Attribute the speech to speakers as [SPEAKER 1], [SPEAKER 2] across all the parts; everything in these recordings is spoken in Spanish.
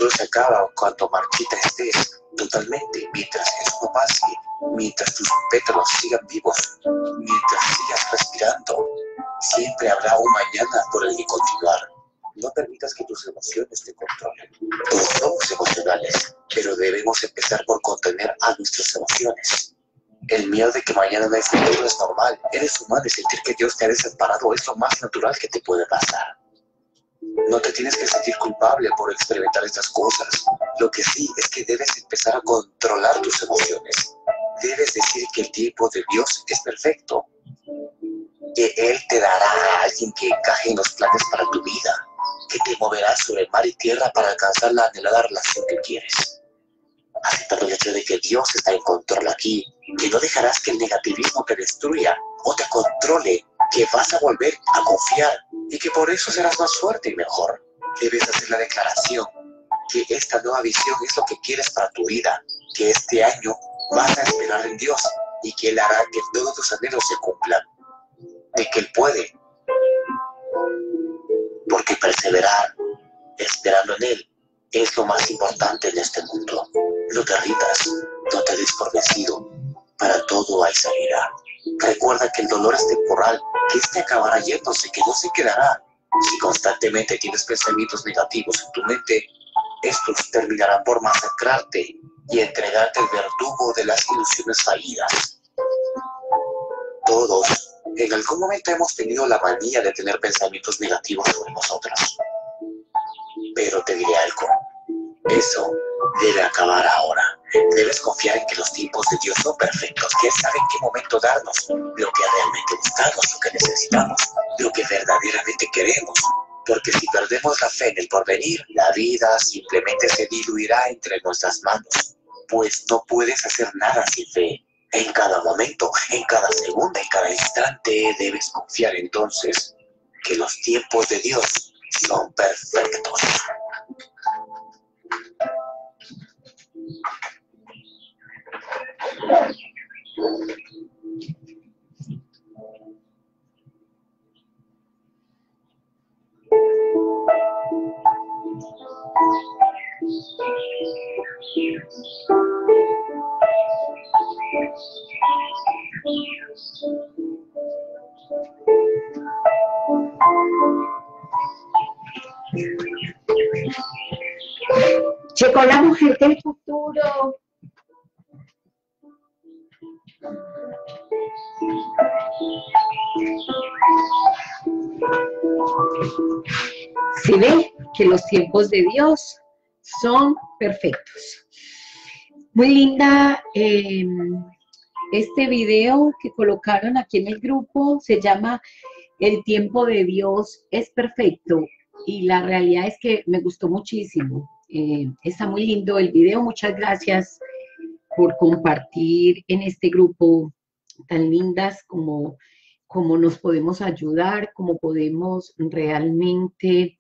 [SPEAKER 1] se acaba cuando marchita estés totalmente, mientras eso no pase, mientras tus pétalos sigan vivos, mientras sigas respirando, siempre habrá un mañana por el que continuar. No permitas que tus emociones te controlen. Todos somos emocionales, pero debemos empezar por contener a nuestras emociones. El miedo de que mañana no esté todo es normal. Eres humano y sentir que Dios te ha desamparado es lo más natural que te puede pasar. No te tienes que sentir culpable por experimentar estas cosas. Lo que sí es que debes empezar a controlar tus emociones. Debes decir que el tiempo de Dios es perfecto, que Él te dará a alguien que encaje en los planes para tu vida, que te moverá sobre mar y tierra para alcanzar la anhelada relación que quieres. Aceptando el hecho de que Dios está en control aquí, que no dejarás que el negativismo te destruya o te controle, que vas a volver a confiar y que por eso serás más fuerte y mejor. Debes hacer la declaración que esta nueva visión es lo que quieres para tu vida, que este año vas a esperar en Dios y que Él hará que todos tus anhelos se cumplan, de que Él puede, porque perseverar esperando en Él es lo más importante en este mundo. No te rindas, no te des por vencido, para todo hay salida. Recuerda que el dolor es temporal, que este acabará yéndose, que no se quedará. Si constantemente tienes pensamientos negativos en tu mente, estos terminarán por masacrarte y entregarte al verdugo de las ilusiones fallidas. Todos, en algún momento hemos tenido la manía de tener pensamientos negativos sobre nosotros. Pero te diré algo, eso debe acabar ahora. Debes confiar en que los tiempos de Dios son perfectos, que Él sabe en qué momento darnos lo que realmente buscamos, lo que necesitamos, lo que verdaderamente queremos. Porque si perdemos la fe en el porvenir, la vida simplemente se diluirá entre nuestras manos, pues no puedes hacer nada sin fe. En cada momento, en cada segundo, en cada instante debes confiar entonces que los tiempos de Dios son perfectos.
[SPEAKER 2] Llegó la mujer del futuro. Se ve que los tiempos de Dios son perfectos. Muy linda este video que colocaron aquí en el grupo, se llama El tiempo de Dios es perfecto, y la realidad es que me gustó muchísimo. Está muy lindo el video. Muchas gracias por compartir en este grupo tan lindas como nos podemos ayudar, cómo podemos realmente,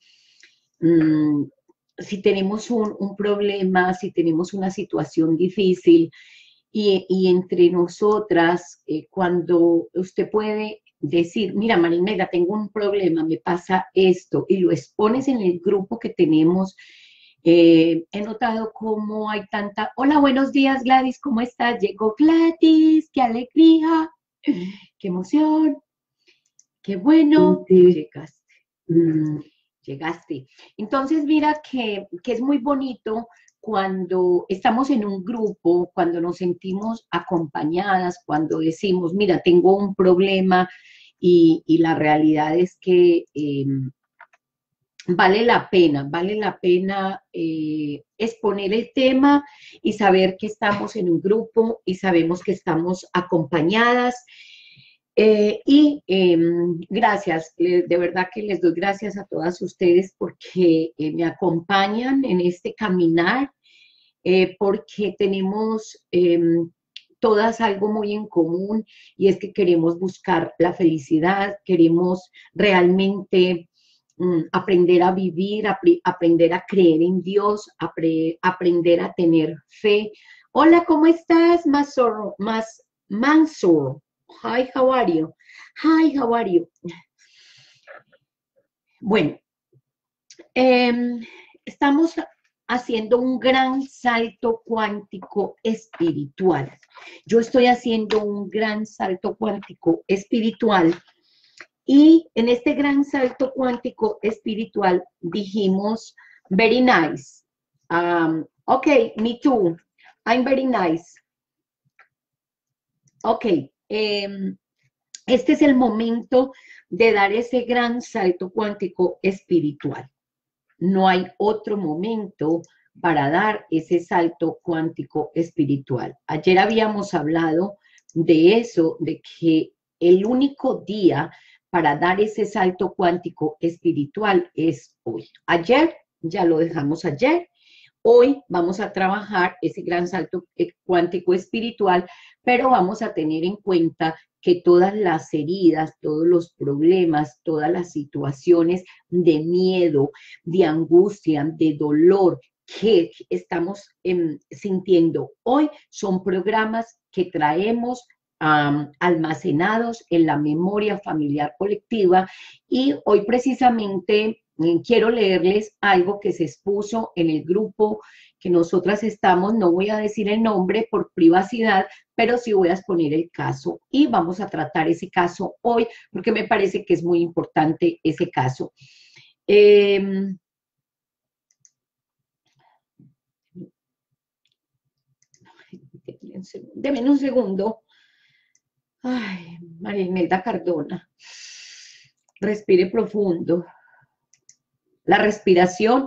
[SPEAKER 2] si tenemos un problema, si tenemos una situación difícil, y entre nosotras, cuando usted puede decir, mira, Marinela, tengo un problema, me pasa esto, y lo expones en el grupo que tenemos. He notado cómo hay tanta, hola, buenos días, Gladys, ¿cómo estás? Llegó Gladys, qué alegría, qué emoción, qué bueno, llegaste. Llegaste. Entonces, mira que es muy bonito cuando estamos en un grupo, cuando nos sentimos acompañadas, cuando decimos, mira, tengo un problema, y la realidad es que vale la pena exponer el tema y saber que estamos en un grupo y sabemos que estamos acompañadas. Gracias, de verdad que les doy gracias a todas ustedes porque me acompañan en este caminar, porque tenemos todas algo muy en común, y es que queremos buscar la felicidad, queremos realmente aprender a vivir, aprender a creer en Dios, aprender a tener fe. Hola, ¿cómo estás, Mansur? Hi, how are you? Hi, how are you? Bueno, estamos haciendo un gran salto cuántico espiritual. Yo estoy haciendo un gran salto cuántico espiritual y en este gran salto cuántico espiritual dijimos, very nice. Okay, me too. I'm very nice. Ok, este es el momento de dar ese gran salto cuántico espiritual. No hay otro momento para dar ese salto cuántico espiritual. Ayer habíamos hablado de eso, de que el único día para dar ese salto cuántico espiritual es hoy. Ayer, ya lo dejamos ayer. Hoy vamos a trabajar ese gran salto cuántico espiritual, pero vamos a tener en cuenta que todas las heridas, todos los problemas, todas las situaciones de miedo, de angustia, de dolor que estamos sintiendo hoy son programas que traemos almacenados en la memoria familiar colectiva y hoy precisamente quiero leerles algo que se expuso en el grupo que nosotras estamos, no voy a decir el nombre por privacidad, pero sí voy a exponer el caso y vamos a tratar ese caso hoy porque me parece que es muy importante ese caso. Deme un segundo. Ay, María Imelda Cardona. Respire profundo. La respiración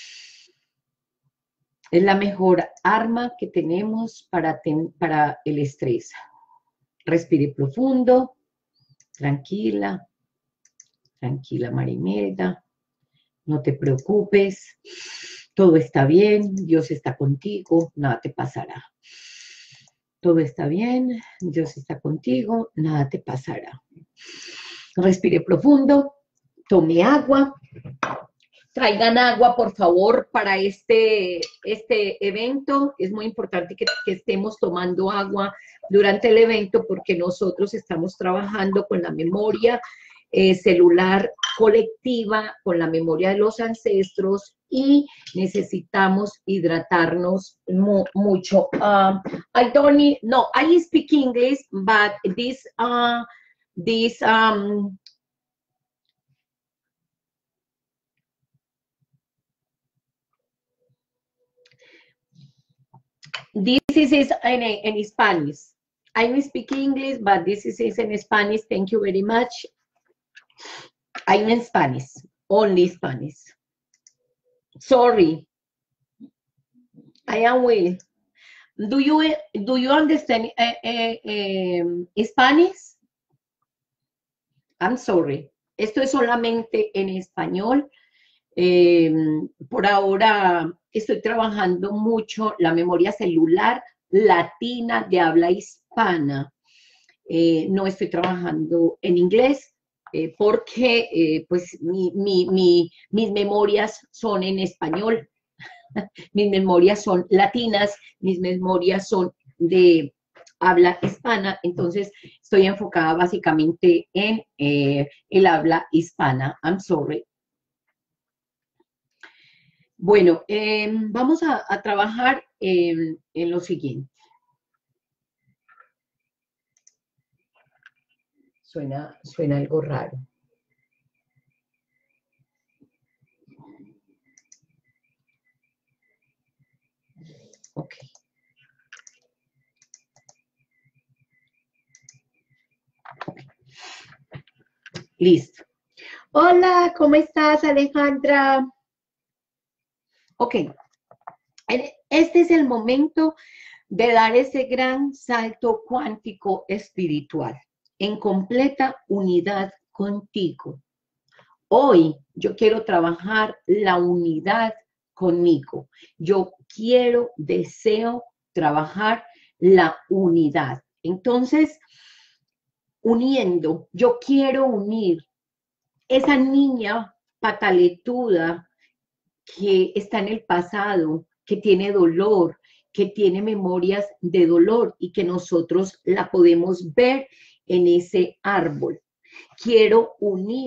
[SPEAKER 2] es la mejor arma que tenemos para el estrés. Respire profundo, tranquila, tranquila María Imelda, no te preocupes, todo está bien, Dios está contigo, nada te pasará. Todo está bien, Dios está contigo, nada te pasará. Respire profundo, tome agua. Traigan agua, por favor, para este evento. Es muy importante que estemos tomando agua durante el evento porque nosotros estamos trabajando con la memoria celular colectiva, con la memoria de los ancestros y necesitamos hidratarnos mucho. I speak English, but this is in Spanish. I don't speak English, but this is in Spanish. Thank you very much. I'm in Spanish, only Spanish. Sorry. I am Will. Do you understand Spanish? I'm sorry. Esto es solamente en español. Por ahora estoy trabajando mucho la memoria celular latina de habla hispana. No estoy trabajando en inglés porque pues mis memorias son en español. Mis memorias son latinas, mis memorias son de habla hispana, entonces estoy enfocada básicamente en el habla hispana. I'm sorry. Bueno, vamos a trabajar en lo siguiente. Suena algo raro. Ok. Listo. Hola, ¿cómo estás, Alejandra? Ok. Este es el momento de dar ese gran salto cuántico espiritual en completa unidad contigo. Hoy yo quiero trabajar la unidad conmigo. Yo deseo trabajar la unidad. Entonces, uniendo, yo quiero unir esa niña pataletuda que está en el pasado, que tiene dolor, que tiene memorias de dolor y que nosotros la podemos ver en ese árbol. Quiero unir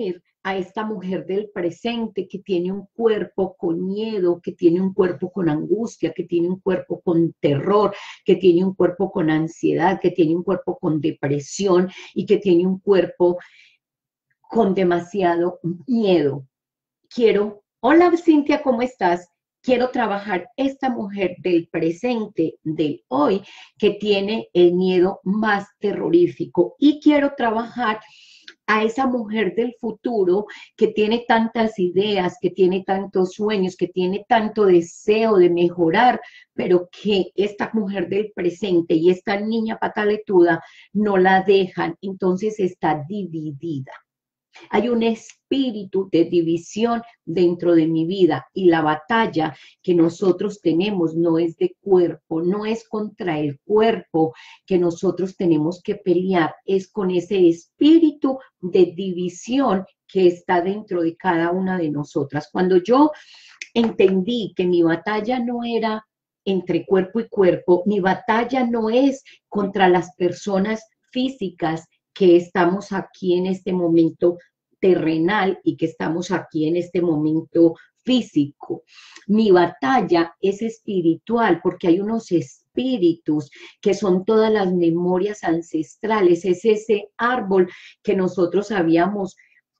[SPEAKER 2] a esta mujer del presente que tiene un cuerpo con miedo, que tiene un cuerpo con angustia, que tiene un cuerpo con terror, que tiene un cuerpo con ansiedad, que tiene un cuerpo con depresión y que tiene un cuerpo con demasiado miedo. Hola Cintia, ¿cómo estás? Quiero trabajar esta mujer del presente, del hoy, que tiene el miedo más terrorífico. Y quiero trabajar a esa mujer del futuro que tiene tantas ideas, que tiene tantos sueños, que tiene tanto deseo de mejorar, pero que esta mujer del presente y esta niña pataletuda no la dejan, entonces está dividida. Hay un espíritu de división dentro de mi vida y la batalla que nosotros tenemos no es de cuerpo, no es contra el cuerpo que nosotros tenemos que pelear, es con ese espíritu de división que está dentro de cada una de nosotras. Cuando yo entendí que mi batalla no era entre cuerpo y cuerpo, mi batalla no es contra las personas físicas que estamos aquí en este momento terrenal y que estamos aquí en este momento físico. Mi batalla es espiritual porque hay unos espíritus que son todas las memorias ancestrales, es ese árbol que nosotros habíamos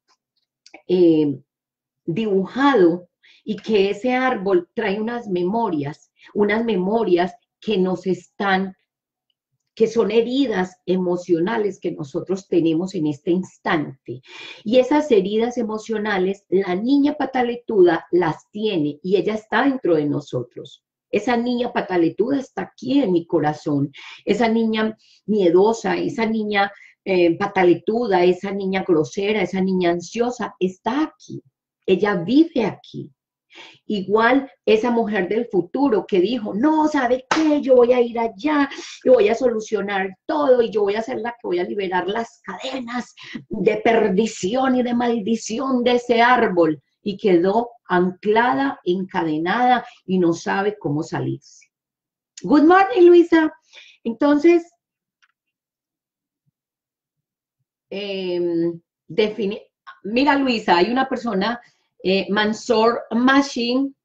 [SPEAKER 2] dibujado y que ese árbol trae unas memorias que nos están, que son heridas emocionales que nosotros tenemos en este instante. Y esas heridas emocionales, la niña pataletuda las tiene y ella está dentro de nosotros. Esa niña pataletuda está aquí en mi corazón. Esa niña miedosa, esa niña pataletuda, esa niña grosera, esa niña ansiosa, está aquí. Ella vive aquí. Igual esa mujer del futuro que dijo, no, ¿sabe qué? Yo voy a ir allá y voy a solucionar todo y yo voy a ser la que voy a liberar las cadenas de perdición y de maldición de ese árbol. Y quedó anclada, encadenada y no sabe cómo salirse. Good morning, Luisa. Entonces, mira, Luisa, hay una persona... Mansoor Mashing,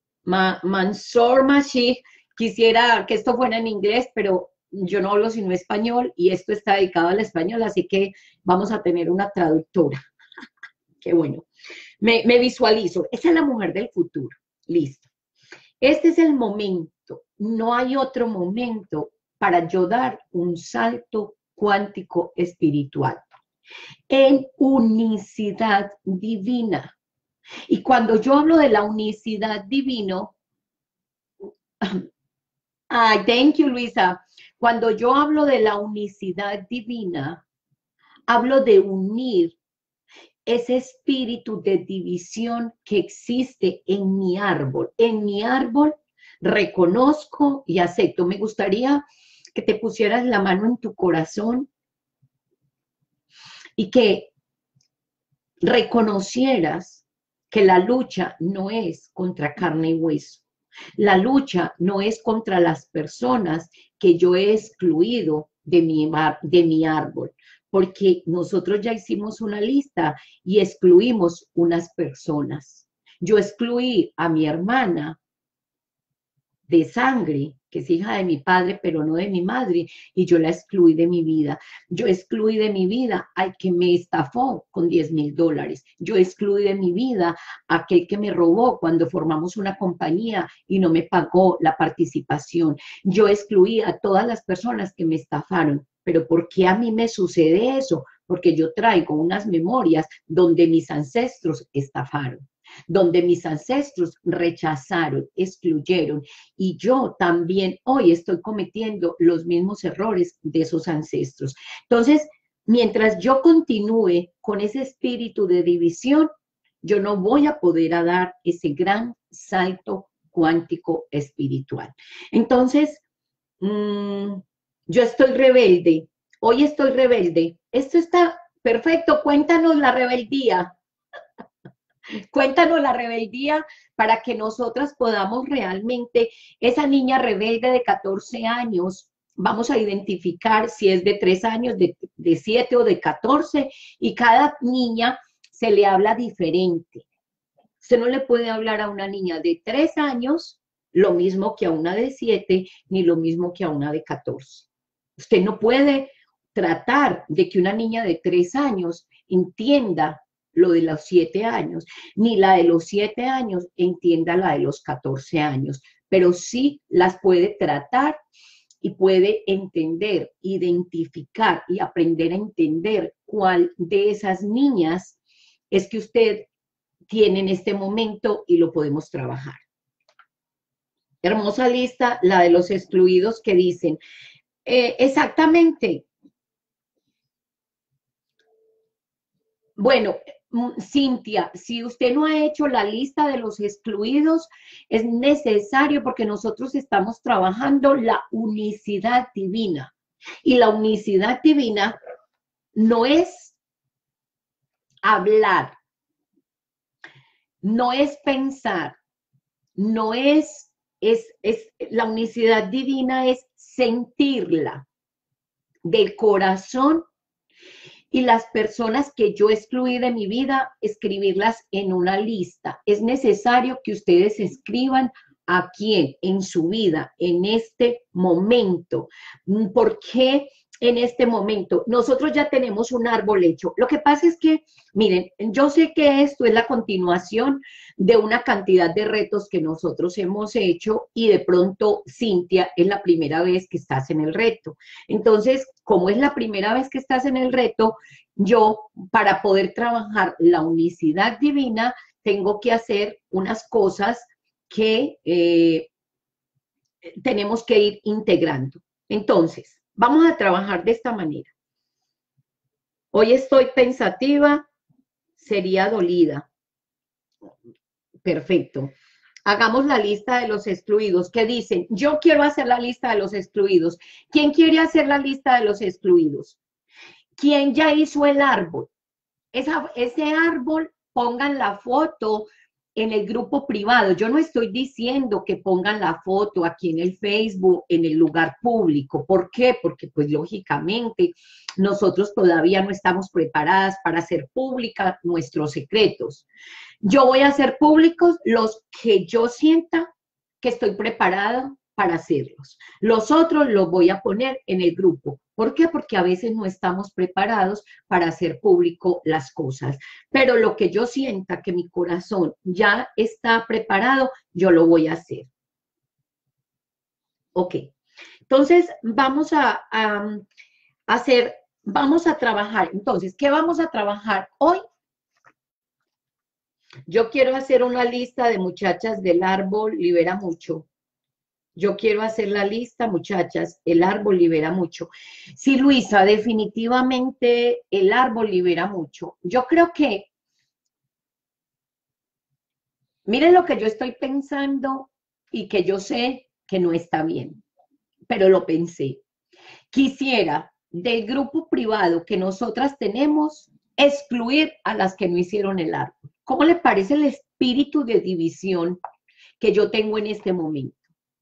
[SPEAKER 2] quisiera que esto fuera en inglés, pero yo no hablo sino español y esto está dedicado al español, así que vamos a tener una traductora. Qué bueno. Me visualizo. Esa es la mujer del futuro. Listo. Este es el momento. No hay otro momento para yo dar un salto cuántico espiritual en unicidad divina. Y cuando yo hablo de la unicidad divino, thank you, Luisa. Cuando yo hablo de la unicidad divina, hablo de unir ese espíritu de división que existe en mi árbol. En mi árbol reconozco y acepto. Me gustaría que te pusieras la mano en tu corazón y que reconocieras que la lucha no es contra carne y hueso. La lucha no es contra las personas que yo he excluido de mi árbol, porque nosotros ya hicimos una lista y excluimos unas personas. Yo excluí a mi hermana de sangre, que es hija de mi padre, pero no de mi madre, y yo la excluí de mi vida. Yo excluí de mi vida al que me estafó con $10,000. Yo excluí de mi vida a aquel que me robó cuando formamos una compañía y no me pagó la participación. Yo excluí a todas las personas que me estafaron. Pero ¿por qué a mí me sucede eso? Porque yo traigo unas memorias donde mis ancestros estafaron, donde mis ancestros rechazaron, excluyeron, y yo también hoy estoy cometiendo los mismos errores de esos ancestros. Entonces, mientras yo continúe con ese espíritu de división, yo no voy a poder dar ese gran salto cuántico espiritual. Entonces, yo estoy rebelde, hoy estoy rebelde. Esto está perfecto, cuéntanos la rebeldía. Cuéntanos la rebeldía para que nosotras podamos realmente, esa niña rebelde de 14 años, vamos a identificar si es de 3 años, de 7 o de 14, y cada niña se le habla diferente. Usted no le puede hablar a una niña de 3 años lo mismo que a una de 7, ni lo mismo que a una de 14. Usted no puede tratar de que una niña de 3 años entienda lo de los 7 años, ni la de los 7 años entienda la de los 14 años, pero sí las puede tratar y puede entender, identificar y aprender a entender cuál de esas niñas es que usted tiene en este momento y lo podemos trabajar. Hermosa lista, la de los excluidos que dicen, exactamente. Bueno, Cintia, si usted no ha hecho la lista de los excluidos, es necesario porque nosotros estamos trabajando la unicidad divina. Y la unicidad divina no es hablar, no es pensar, no es la unicidad divina es sentirla del corazón y las personas que yo excluí de mi vida, escribirlas en una lista. Es necesario que ustedes escriban a quién en su vida, en este momento. ¿Por qué en este momento? Nosotros ya tenemos un árbol hecho. Lo que pasa es que, miren, yo sé que esto es la continuación de una cantidad de retos que nosotros hemos hecho y de pronto, Cintia, es la primera vez que estás en el reto. Entonces, como es la primera vez que estás en el reto, yo, para poder trabajar la unicidad divina, tengo que hacer unas cosas que tenemos que ir integrando. Entonces, vamos a trabajar de esta manera. Hoy estoy pensativa, sería dolida. Perfecto. Hagamos la lista de los excluidos. ¿Qué dicen? Yo quiero hacer la lista de los excluidos. ¿Quién quiere hacer la lista de los excluidos? ¿Quién ya hizo el árbol? Ese árbol, pongan la foto en el grupo privado. Yo no estoy diciendo que pongan la foto aquí en el Facebook, en el lugar público. ¿Por qué? Porque pues lógicamente nosotros todavía no estamos preparadas para hacer públicas nuestros secretos. Yo voy a hacer públicos los que yo sienta que estoy preparada para hacerlos. Los otros los voy a poner en el grupo. ¿Por qué? Porque a veces no estamos preparados para hacer público las cosas. Pero lo que yo sienta que mi corazón ya está preparado, yo lo voy a hacer. Ok. Entonces, vamos a hacer, vamos a trabajar. Entonces, ¿qué vamos a trabajar hoy? Yo quiero hacer una lista de muchachas del árbol, libera mucho. Yo quiero hacer la lista, muchachas, el árbol libera mucho. Sí, Luisa, definitivamente el árbol libera mucho. Yo creo que, miren lo que yo estoy pensando y que yo sé que no está bien, pero lo pensé. Quisiera del grupo privado que nosotras tenemos, excluir a las que no hicieron el árbol. ¿Cómo le parece el espíritu de división que yo tengo en este momento?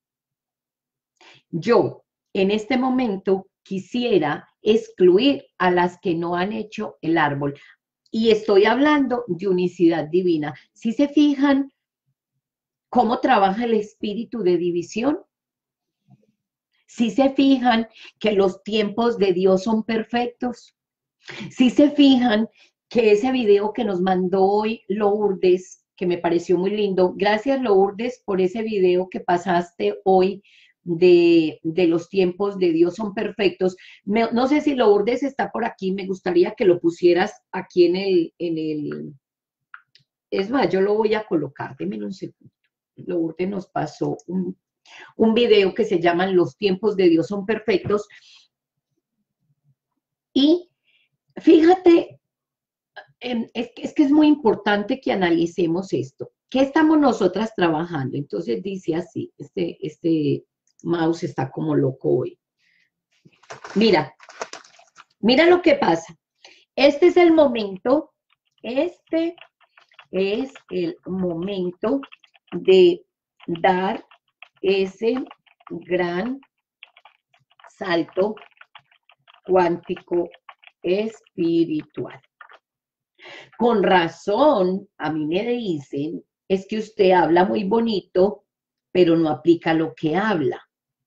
[SPEAKER 2] Yo, en este momento, quisiera excluir a las que no han hecho el árbol. Y estoy hablando de unicidad divina. ¿Sí se fijan cómo trabaja el espíritu de división? ¿Sí se fijan que los tiempos de Dios son perfectos? ¿Sí se fijan que ese video que nos mandó hoy Lourdes, que me pareció muy lindo, gracias Lourdes por ese video que pasaste hoy, de los tiempos de Dios son perfectos. No sé si Lourdes está por aquí, me gustaría que lo pusieras aquí en el, es más, yo lo voy a colocar, déme un segundo. Lourdes nos pasó un video que se llama Los tiempos de Dios son perfectos. Y fíjate, es que es muy importante que analicemos esto. ¿Qué estamos nosotras trabajando? Entonces dice así, este mouse está como loco hoy. Mira lo que pasa. Este es el momento de dar ese gran salto cuántico espiritual. Con razón, a mí me dicen, es que usted habla muy bonito, pero no aplica lo que habla.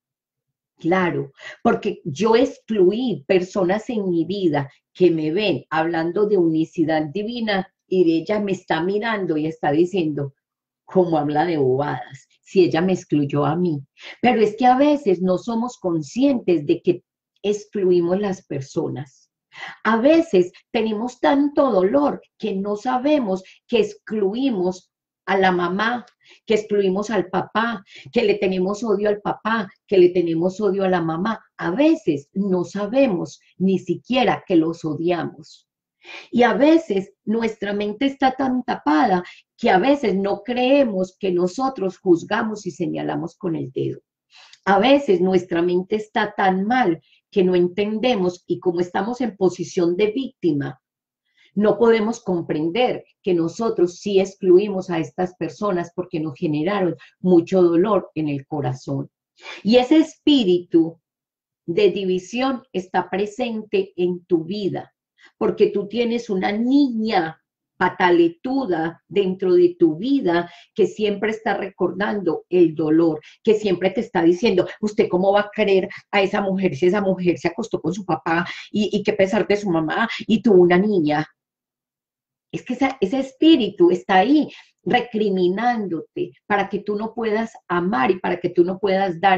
[SPEAKER 2] Claro, porque yo excluí personas en mi vida que me ven hablando de unicidad divina y ella me está mirando y está diciendo, ¿cómo habla de bobadas? Si ella me excluyó a mí. Pero es que a veces no somos conscientes de que excluimos las personas. A veces tenemos tanto dolor que no sabemos que excluimos a la mamá, que excluimos al papá, que le tenemos odio al papá, que le tenemos odio a la mamá. A veces no sabemos ni siquiera que los odiamos. Y a veces nuestra mente está tan tapada que a veces no creemos que nosotros juzgamos y señalamos con el dedo. A veces nuestra mente está tan mal que no entendemos y como estamos en posición de víctima, no podemos comprender que nosotros sí excluimos a estas personas porque nos generaron mucho dolor en el corazón. Y ese espíritu de división está presente en tu vida, porque tú tienes una niña pataletuda dentro de tu vida que siempre está recordando el dolor, que siempre te está diciendo, ¿usted cómo va a querer a esa mujer si esa mujer se acostó con su papá y que pesar de su mamá y tuvo una niña? Es que ese espíritu está ahí recriminándote para que tú no puedas amar y para que tú no puedas dar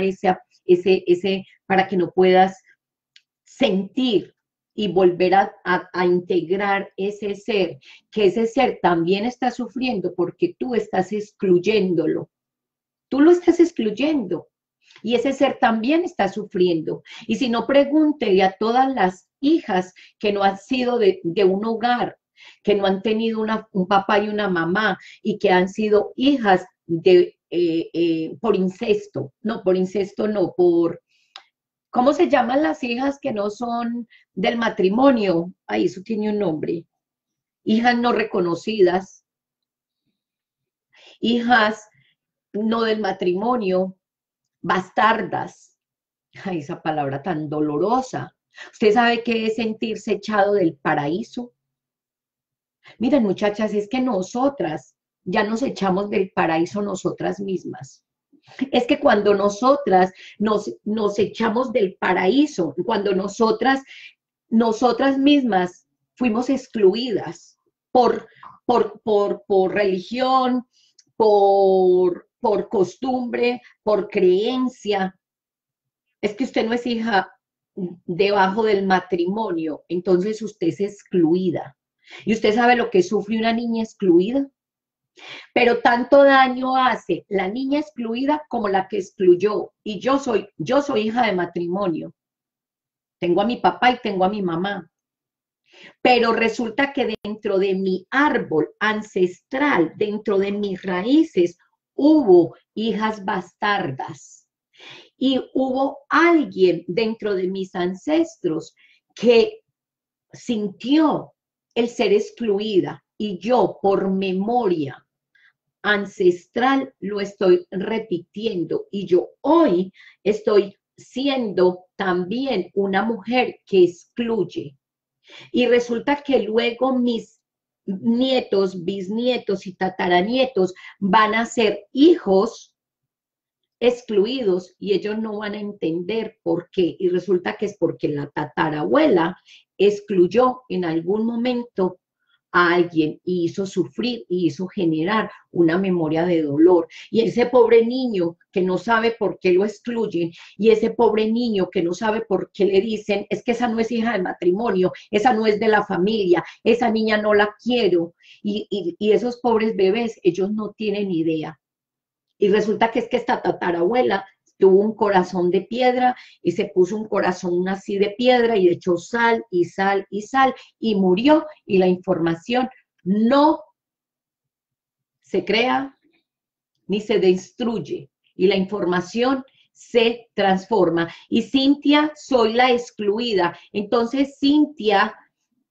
[SPEAKER 2] para que no puedas sentir y volver a integrar ese ser, que ese ser también está sufriendo porque tú estás excluyéndolo. Tú lo estás excluyendo y ese ser también está sufriendo. Y si no, pregúntele a todas las hijas que no han sido de un hogar, que no han tenido un papá y una mamá y que han sido hijas por incesto. No, por incesto no, ¿cómo se llaman las hijas que no son del matrimonio? Ahí eso tiene un nombre. Hijas no reconocidas, hijas no del matrimonio, bastardas. Ay, esa palabra tan dolorosa. ¿Usted sabe qué es sentirse echado del paraíso? Miren, muchachas, es que nosotras ya nos echamos del paraíso nosotras mismas. Es que cuando nosotras nos echamos del paraíso, cuando nosotras mismas fuimos excluidas por religión, por costumbre, por creencia. Es que usted no es hija debajo del matrimonio, entonces usted es excluida. ¿Y usted sabe lo que sufre una niña excluida? Pero tanto daño hace la niña excluida como la que excluyó. Y yo soy hija de matrimonio. Tengo a mi papá y tengo a mi mamá. Pero resulta que dentro de mi árbol ancestral, dentro de mis raíces, hubo hijas bastardas. Y hubo alguien dentro de mis ancestros que sintió el ser excluida. Y yo, por memoria ancestral, lo estoy repitiendo. Y yo hoy estoy siendo también una mujer que excluye. Y resulta que luego mis nietos, bisnietos y tataranietos van a ser hijos excluidos y ellos no van a entender por qué. Y resulta que es porque la tatarabuela excluyó en algún momento a alguien y hizo sufrir y hizo generar una memoria de dolor. Y ese pobre niño que no sabe por qué lo excluyen y ese pobre niño que no sabe por qué le dicen, es que esa no es hija del matrimonio, esa no es de la familia, esa niña no la quiero. Y esos pobres bebés, ellos no tienen idea. Y resulta que es que esta tatarabuela tuvo un corazón de piedra y se puso un corazón así de piedra y echó sal y sal y sal y murió y la información no se crea ni se destruye y la información se transforma. Y Cintia, soy la excluida. Entonces Cintia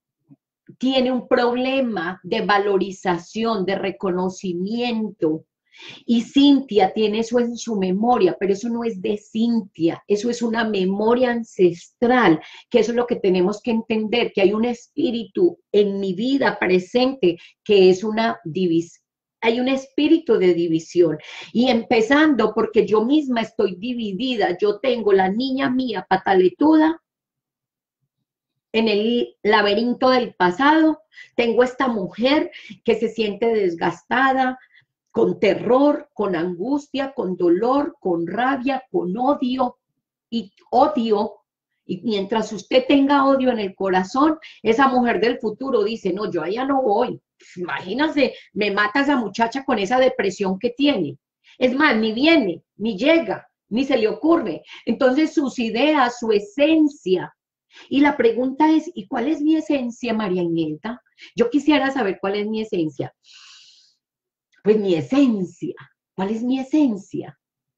[SPEAKER 2] tiene un problema de valorización, de reconocimiento Y Cintia tiene eso en su memoria, pero eso no es de Cintia, eso es una memoria ancestral, que eso es lo que tenemos que entender, que hay un espíritu en mi vida presente que es una división. Hay un espíritu de división y empezando porque yo misma estoy dividida, yo tengo la niña mía pataletuda en el laberinto del pasado, tengo esta mujer que se siente desgastada, con terror, con angustia, con dolor, con rabia, con odio y odio. Y mientras usted tenga odio en el corazón, esa mujer del futuro dice, no, yo allá no voy. Imagínate, me mata esa muchacha con esa depresión que tiene. Es más, ni viene, ni llega, ni se le ocurre. Entonces sus ideas, su esencia. Y la pregunta es, ¿y cuál es mi esencia, María Imelda? Yo quisiera saber cuál es mi esencia. Pues mi esencia, ¿cuál es mi esencia?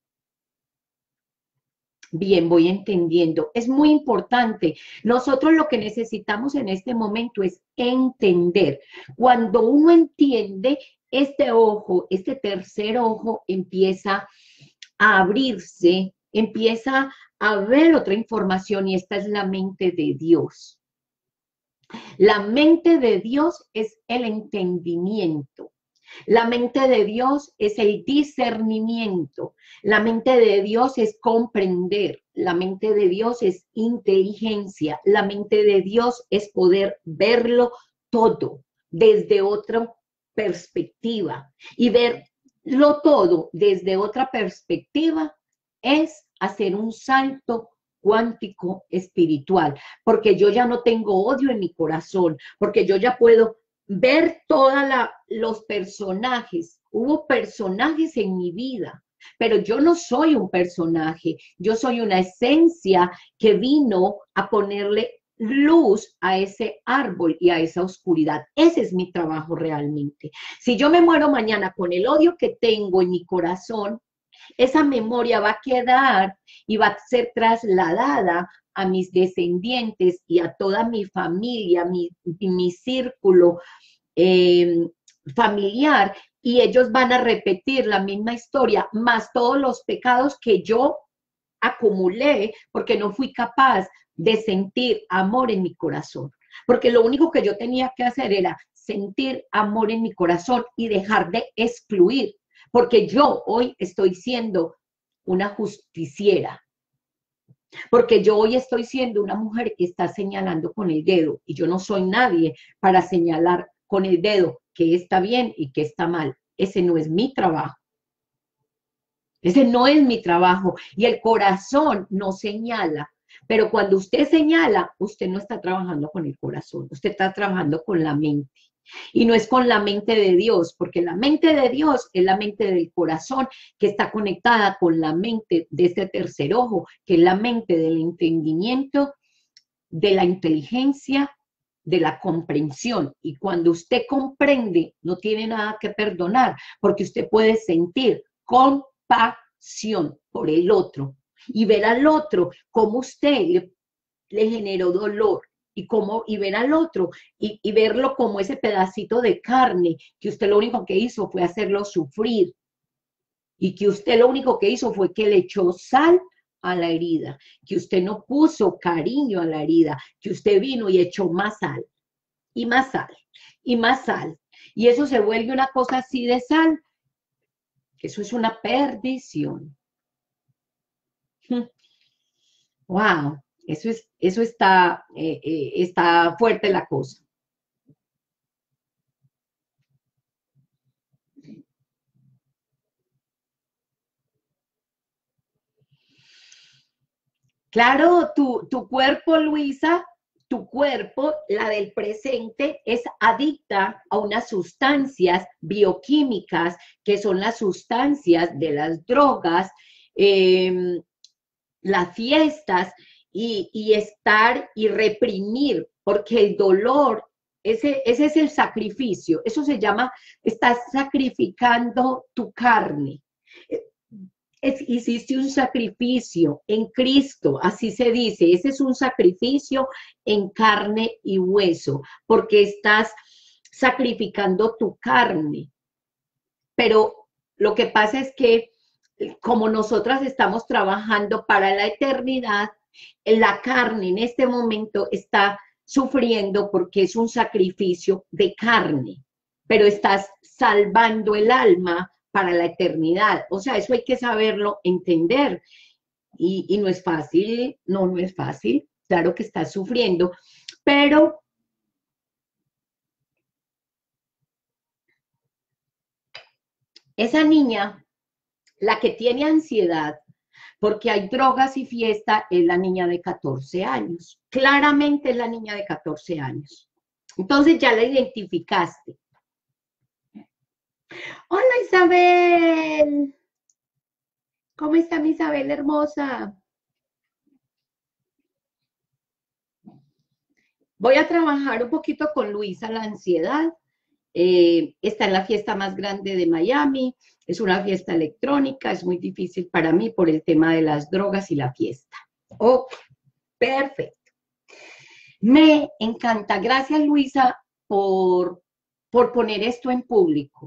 [SPEAKER 2] Bien, voy entendiendo. Es muy importante. Nosotros lo que necesitamos en este momento es entender. Cuando uno entiende, este ojo, este tercer ojo empieza a abrirse, empieza a ver otra información y esta es la mente de Dios. La mente de Dios es el entendimiento. La mente de Dios es el discernimiento. La mente de Dios es comprender. La mente de Dios es inteligencia. La mente de Dios es poder verlo todo desde otra perspectiva. Y verlo todo desde otra perspectiva es hacer un salto cuántico espiritual, porque yo ya no tengo odio en mi corazón, porque yo ya puedo ver todos los personajes. Hubo personajes en mi vida, pero yo no soy un personaje, yo soy una esencia que vino a ponerle luz a ese árbol y a esa oscuridad. Ese es mi trabajo realmente. Si yo me muero mañana con el odio que tengo en mi corazón, esa memoria va a quedar y va a ser trasladada a mis descendientes y a toda mi familia, mi círculo familiar, y ellos van a repetir la misma historia, más todos los pecados que yo acumulé porque no fui capaz de sentir amor en mi corazón. Porque lo único que yo tenía que hacer era sentir amor en mi corazón y dejar de excluir, porque yo hoy estoy siendo una justiciera, porque yo hoy estoy siendo una mujer que está señalando con el dedo y yo no soy nadie para señalar con el dedo que está bien y que está mal. Ese no es mi trabajo. Ese no es mi trabajo. Y el corazón no señala. Pero cuando usted señala, usted no está trabajando con el corazón, usted está trabajando con la mente. Y no es con la mente de Dios, porque la mente de Dios es la mente del corazón que está conectada con la mente de este tercer ojo, que es la mente del entendimiento, de la inteligencia, de la comprensión. Y cuando usted comprende, no tiene nada que perdonar, porque usted puede sentir compasión por el otro y ver al otro como usted le generó dolor y ver al otro y verlo como ese pedacito de carne que usted lo único que hizo fue hacerlo sufrir y que usted lo único que hizo fue que le echó sal a la herida, que usted no puso cariño a la herida, que usted vino y echó más sal y más sal y más sal. Y eso se vuelve una cosa así de sal, que eso es una perdición. Wow, eso está fuerte la cosa. Claro, tu cuerpo, Luisa, tu cuerpo, la del presente, es adicta a unas sustancias bioquímicas que son las sustancias de las drogas, las fiestas y estar y reprimir, porque el dolor, ese es el sacrificio, eso se llama, estás sacrificando tu carne. Hiciste un sacrificio en Cristo, así se dice, ese es un sacrificio en carne y hueso, porque estás sacrificando tu carne, pero Lo que pasa es que como nosotras estamos trabajando para la eternidad, la carne en este momento está sufriendo porque es un sacrificio de carne, pero estás salvando el alma para la eternidad. O sea, eso hay que saberlo entender. Y no es fácil, no es fácil, claro que estás sufriendo, pero esa niña, la que tiene ansiedad, porque hay drogas y fiesta, es la niña de 14 años. Claramente es la niña de 14 años. Entonces ya la identificaste. Hola Isabel. ¿Cómo está mi Isabel hermosa? Voy a trabajar un poquito con Luisa la ansiedad. Está en la fiesta más grande de Miami. Es una fiesta electrónica. Es muy difícil para mí por el tema de las drogas y la fiesta. Oh, perfecto. Me encanta. Gracias, Luisa, por poner esto en público.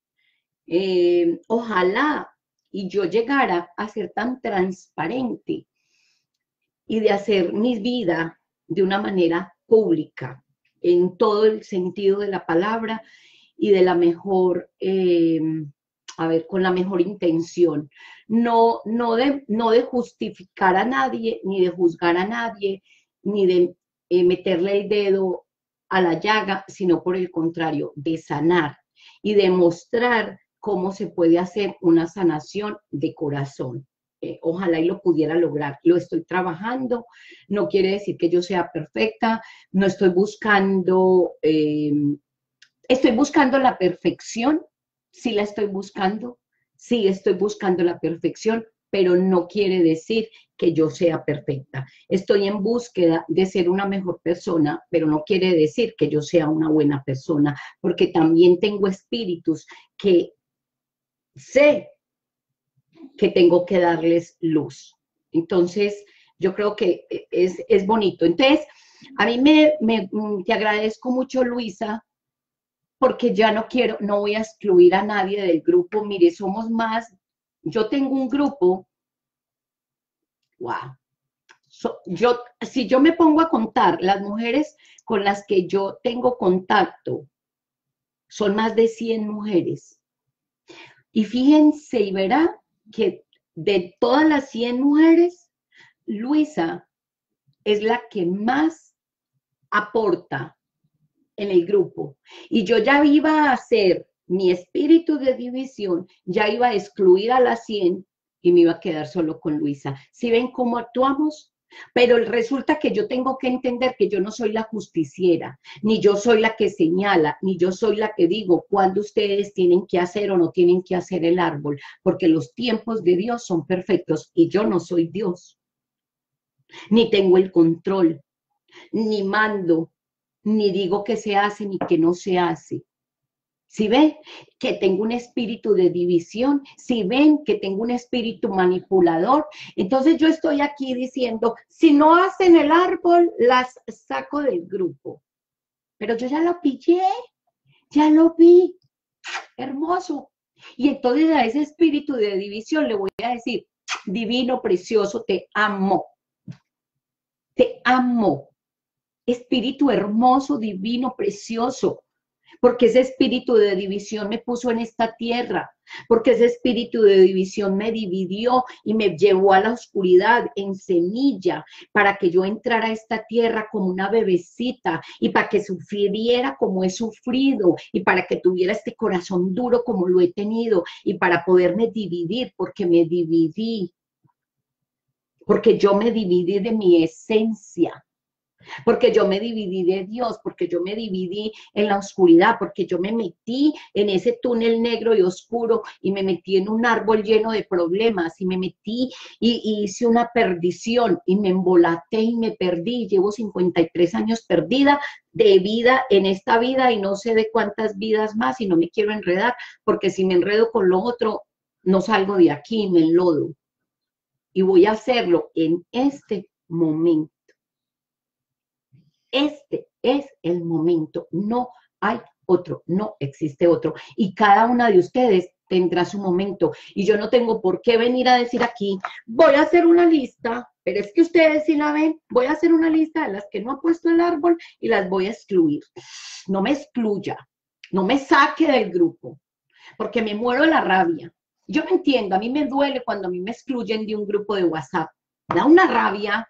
[SPEAKER 2] Ojalá y yo llegara a ser tan transparente y de hacer mi vida de una manera pública, en todo el sentido de la palabra y de la mejor, con la mejor intención. No de justificar a nadie, ni de juzgar a nadie, ni de meterle el dedo a la llaga, sino por el contrario, de sanar y demostrar cómo se puede hacer una sanación de corazón. Ojalá y lo pudiera lograr. Lo estoy trabajando, no quiere decir que yo sea perfecta, no estoy buscando, estoy buscando la perfección, sí la estoy buscando, sí estoy buscando la perfección, pero no quiere decir que yo sea perfecta. Estoy en búsqueda de ser una mejor persona, pero no quiere decir que yo sea una buena persona, porque también tengo espíritus que sé que tengo que darles luz. Entonces, yo creo que es bonito. Entonces, a mí te agradezco mucho, Luisa, porque ya no voy a excluir a nadie del grupo. Mire, somos más. Yo tengo un grupo, wow. Si yo me pongo a contar las mujeres con las que yo tengo contacto, son más de 100 mujeres. Y fíjense y verá que de todas las 100 mujeres, Luisa es la que más aporta en el grupo. Y yo ya iba a hacer mi espíritu de división, ya iba a excluir a las 100 y me iba a quedar solo con Luisa. ¿Sí ven cómo actuamos? Pero resulta que yo tengo que entender que yo no soy la justiciera, ni yo soy la que señala, ni yo soy la que digo cuándo ustedes tienen que hacer o no tienen que hacer el árbol, porque los tiempos de Dios son perfectos y yo no soy Dios, ni tengo el control, ni mando, ni digo que se hace ni que no se hace. Si ven que tengo un espíritu de división, si ven que tengo un espíritu manipulador, entonces yo estoy aquí diciendo, si no hacen el árbol, las saco del grupo. Pero yo ya lo pillé, ya lo vi, hermoso. Y entonces a ese espíritu de división le voy a decir, divino, precioso, te amo. Te amo. Espíritu hermoso, divino, precioso. Porque ese espíritu de división me puso en esta tierra, porque ese espíritu de división me dividió y me llevó a la oscuridad en semilla, para que yo entrara a esta tierra como una bebecita y para que sufriera como he sufrido y para que tuviera este corazón duro como lo he tenido y para poderme dividir, porque me dividí, porque yo me dividí de mi esencia. Porque yo me dividí de Dios, porque yo me dividí en la oscuridad, porque yo me metí en ese túnel negro y oscuro y me metí en un árbol lleno de problemas y me metí y hice una perdición y me embolaté y me perdí. Llevo 53 años perdida de vida en esta vida y no sé de cuántas vidas más y no me quiero enredar, porque si me enredo con lo otro, no salgo de aquí, me enlodo. Y voy a hacerlo en este momento. Este es el momento, no hay otro, no existe otro. Y cada una de ustedes tendrá su momento. Y yo no tengo por qué venir a decir aquí, voy a hacer una lista, pero es que ustedes sí la ven, voy a hacer una lista de las que no ha puesto el árbol y las voy a excluir. No me excluya, no me saque del grupo, porque me muero de la rabia. Yo me entiendo, a mí me duele cuando a mí me excluyen de un grupo de WhatsApp. Da una rabia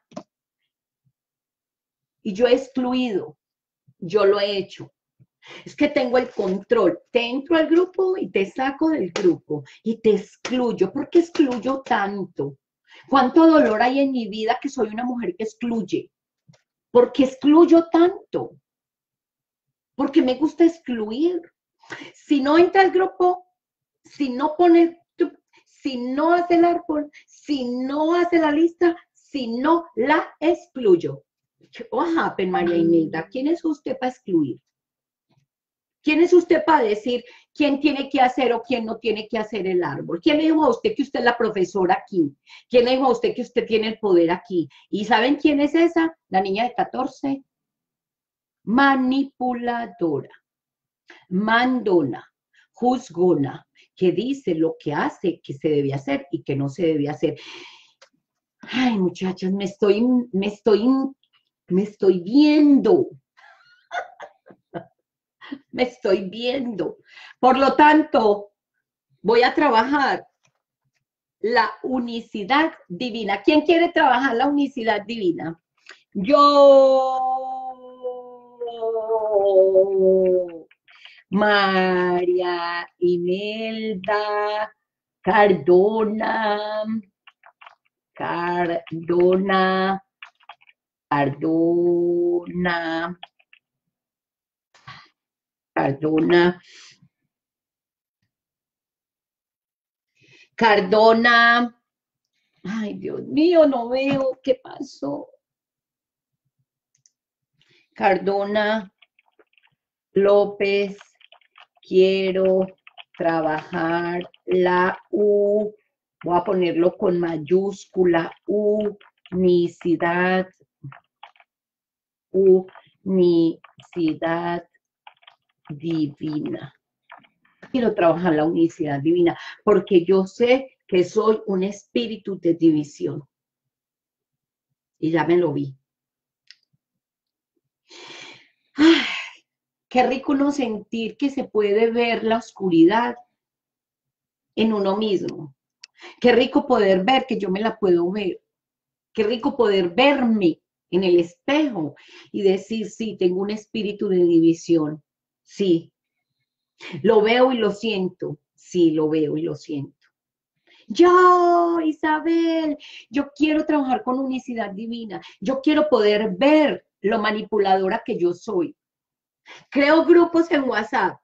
[SPEAKER 2] y yo he excluido, yo lo he hecho. Es que tengo el control. Te entro al grupo y te saco del grupo y te excluyo. ¿Por qué excluyo tanto? ¿Cuánto dolor hay en mi vida que soy una mujer que excluye? ¿Por qué excluyo tanto? Porque me gusta excluir. Si no entra al grupo, si no pone, si no hace el árbol, si no hace la lista, si no la excluyo. What happened, María Imelda? ¿Quién es usted para excluir? ¿Quién es usted para decir quién tiene que hacer o quién no tiene que hacer el árbol? ¿Quién le dijo a usted que usted es la profesora aquí? ¿Quién le dijo a usted que usted tiene el poder aquí? ¿Y saben quién es esa? La niña de 14. Manipuladora, mandona, juzgona, que dice lo que hace, que se debe hacer y que no se debe hacer. Ay, muchachas, me estoy viendo. Me estoy viendo. Por lo tanto, voy a trabajar la unicidad divina. ¿Quién quiere trabajar la unicidad divina? Yo, María Imelda Cardona, Cardona, Cardona. Ay, Dios mío, no veo qué pasó. Cardona López, quiero trabajar la U, voy a ponerlo con mayúscula, unicidad divina. Quiero trabajar la unicidad divina, porque yo sé que soy un espíritu de división. Y ya me lo vi. Ay, qué rico uno sentir que se puede ver la oscuridad en uno mismo. Qué rico poder ver que yo me la puedo ver. Qué rico poder verme en el espejo y decir, sí, tengo un espíritu de división. Sí. Lo veo y lo siento. Sí, lo veo y lo siento. Yo, Isabel, yo quiero trabajar con unicidad divina. Yo quiero poder ver lo manipuladora que yo soy. Creo grupos en WhatsApp.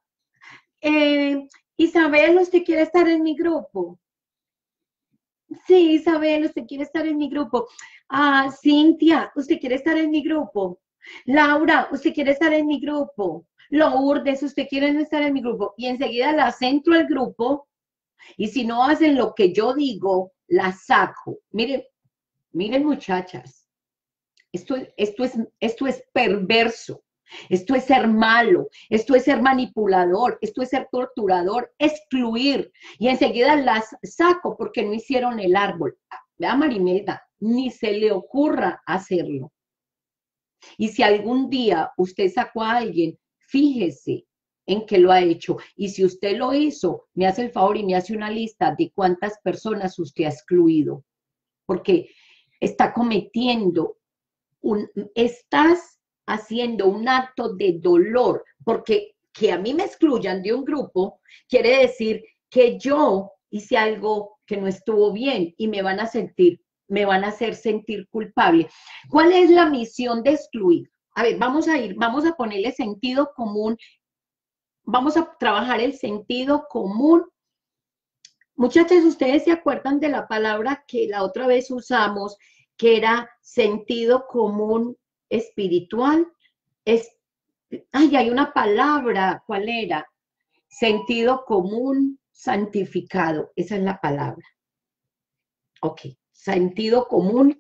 [SPEAKER 2] Isabel, ¿usted quiere estar en mi grupo? Sí, Isabel, ¿usted quiere estar en mi grupo? Ah, Cintia, ¿usted quiere estar en mi grupo? Laura, ¿usted quiere estar en mi grupo? Lourdes, ¿usted quiere estar en mi grupo? Y enseguida las entro al grupo y si no hacen lo que yo digo, las saco. Miren, miren muchachas, esto es perverso. Esto es ser malo, esto es ser manipulador, esto es ser torturador, excluir. Y enseguida las saco porque no hicieron el árbol. Vea, Marimelda, ni se le ocurra hacerlo. Y si algún día usted sacó a alguien, fíjese en que lo ha hecho. Y si usted lo hizo, me hace el favor y me hace una lista de cuántas personas usted ha excluido. Porque está cometiendo estás haciendo un acto de dolor, porque que a mí me excluyan de un grupo quiere decir que yo hice algo que no estuvo bien y me van a hacer sentir culpable. ¿Cuál es la misión de excluir? A ver, vamos a ponerle sentido común, vamos a trabajar el sentido común. Muchachos, ¿ustedes se acuerdan de la palabra que la otra vez usamos, que era sentido común espiritual? Hay una palabra, ¿cuál era? Sentido común santificado, esa es la palabra. Ok, sentido común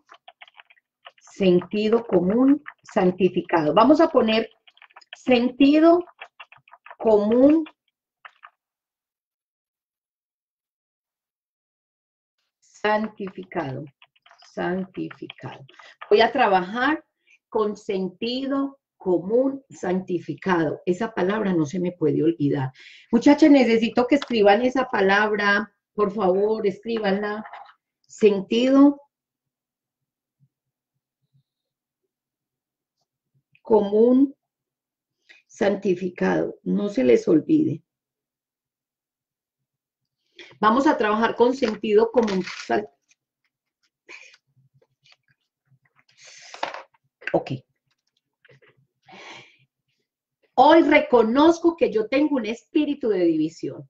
[SPEAKER 2] santificado. Vamos a poner sentido común santificado, santificado. Voy a trabajar con sentido común santificado. Esa palabra no se me puede olvidar. Muchachas, necesito que escriban esa palabra. Por favor, escríbanla. Sentido común santificado. No se les olvide. Vamos a trabajar con sentido común. Ok. Hoy reconozco que yo tengo un espíritu de división.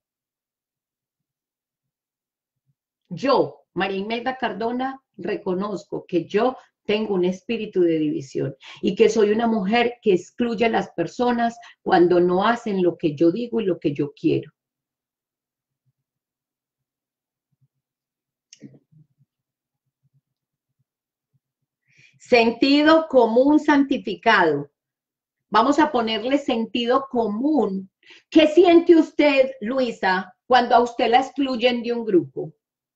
[SPEAKER 2] Yo, María Imelda Cardona, reconozco que yo tengo un espíritu de división y que soy una mujer que excluye a las personas cuando no hacen lo que yo digo y lo que yo quiero. Sentido común santificado. Vamos a ponerle sentido común. ¿Qué siente usted, Luisa, cuando a usted la excluyen de un grupo?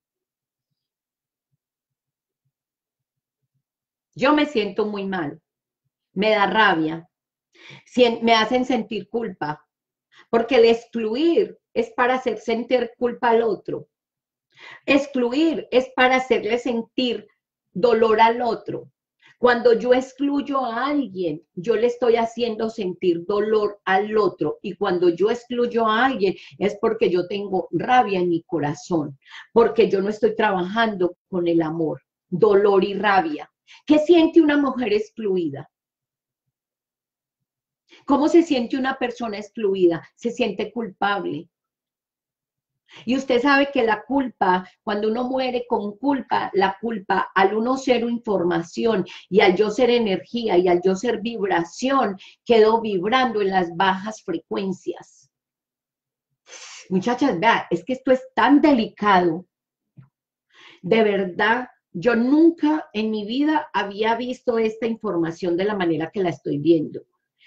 [SPEAKER 2] Yo me siento muy mal, me da rabia, me hacen sentir culpa, porque el excluir es para hacer sentir culpa al otro. Excluir es para hacerle sentir dolor al otro. Cuando yo excluyo a alguien, yo le estoy haciendo sentir dolor al otro. Y cuando yo excluyo a alguien es porque yo tengo rabia en mi corazón, porque yo no estoy trabajando con el amor, dolor y rabia. ¿Qué siente una mujer excluida? ¿Cómo se siente una persona excluida? Se siente culpable. Y usted sabe que la culpa, cuando uno muere con culpa, la culpa, al uno ser información y al yo ser energía y al yo ser vibración, quedó vibrando en las bajas frecuencias. Muchachas, vean, es que esto es tan delicado. De verdad, yo nunca en mi vida había visto esta información de la manera que la estoy viendo.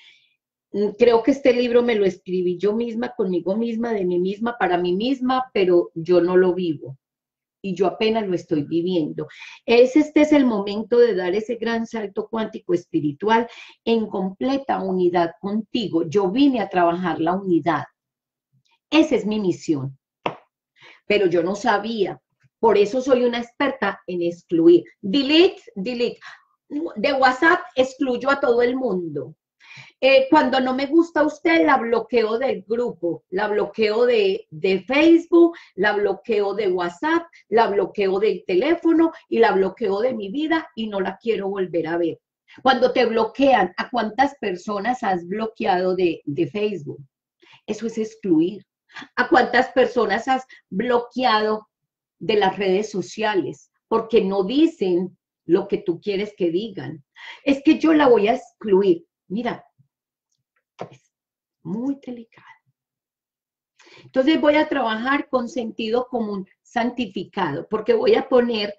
[SPEAKER 2] Creo que este libro me lo escribí yo misma, conmigo misma, de mí misma, para mí misma, pero yo no lo vivo y yo apenas lo estoy viviendo. Este es el momento de dar ese gran salto cuántico espiritual en completa unidad contigo. Yo vine a trabajar la unidad. Esa es mi misión. Pero yo no sabía. Por eso soy una experta en excluir. Delete, delete. De WhatsApp excluyo a todo el mundo. Cuando no me gusta a usted, la bloqueo del grupo, la bloqueo de Facebook, la bloqueo de WhatsApp, la bloqueo del teléfono y la bloqueo de mi vida y no la quiero volver a ver. Cuando te bloquean, ¿a cuántas personas has bloqueado de Facebook? Eso es excluir. ¿A cuántas personas has bloqueado de las redes sociales? Porque no dicen lo que tú quieres que digan. Es que yo la voy a excluir. Mira, es muy delicado. Entonces voy a trabajar con sentido común santificado, porque voy a poner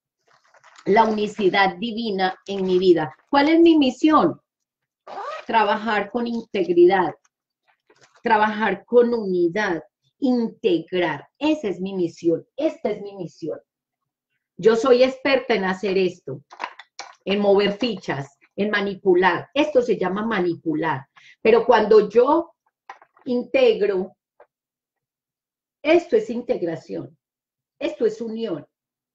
[SPEAKER 2] la unicidad divina en mi vida. ¿Cuál es mi misión? Trabajar con integridad, trabajar con unidad, integrar. Esa es mi misión, esta es mi misión. Yo soy experta en hacer esto, en mover fichas, en manipular. Esto se llama manipular. Pero cuando yo integro, esto es integración, esto es unión.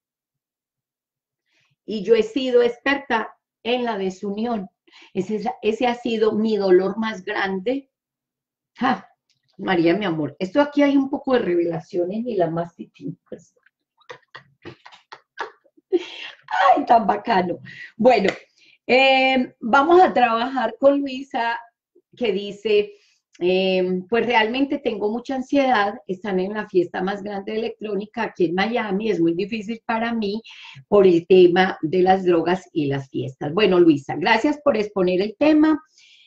[SPEAKER 2] Y yo he sido experta en la desunión. Ese ha sido mi dolor más grande. ¡Ja! María, mi amor, esto aquí hay un poco de revelaciones y las más distintas. ¡Ay, tan bacano! Bueno, vamos a trabajar con Luisa, que dice, pues realmente tengo mucha ansiedad, están en la fiesta más grande de electrónica aquí en Miami, es muy difícil para mí por el tema de las drogas y las fiestas. Bueno, Luisa, gracias por exponer el tema.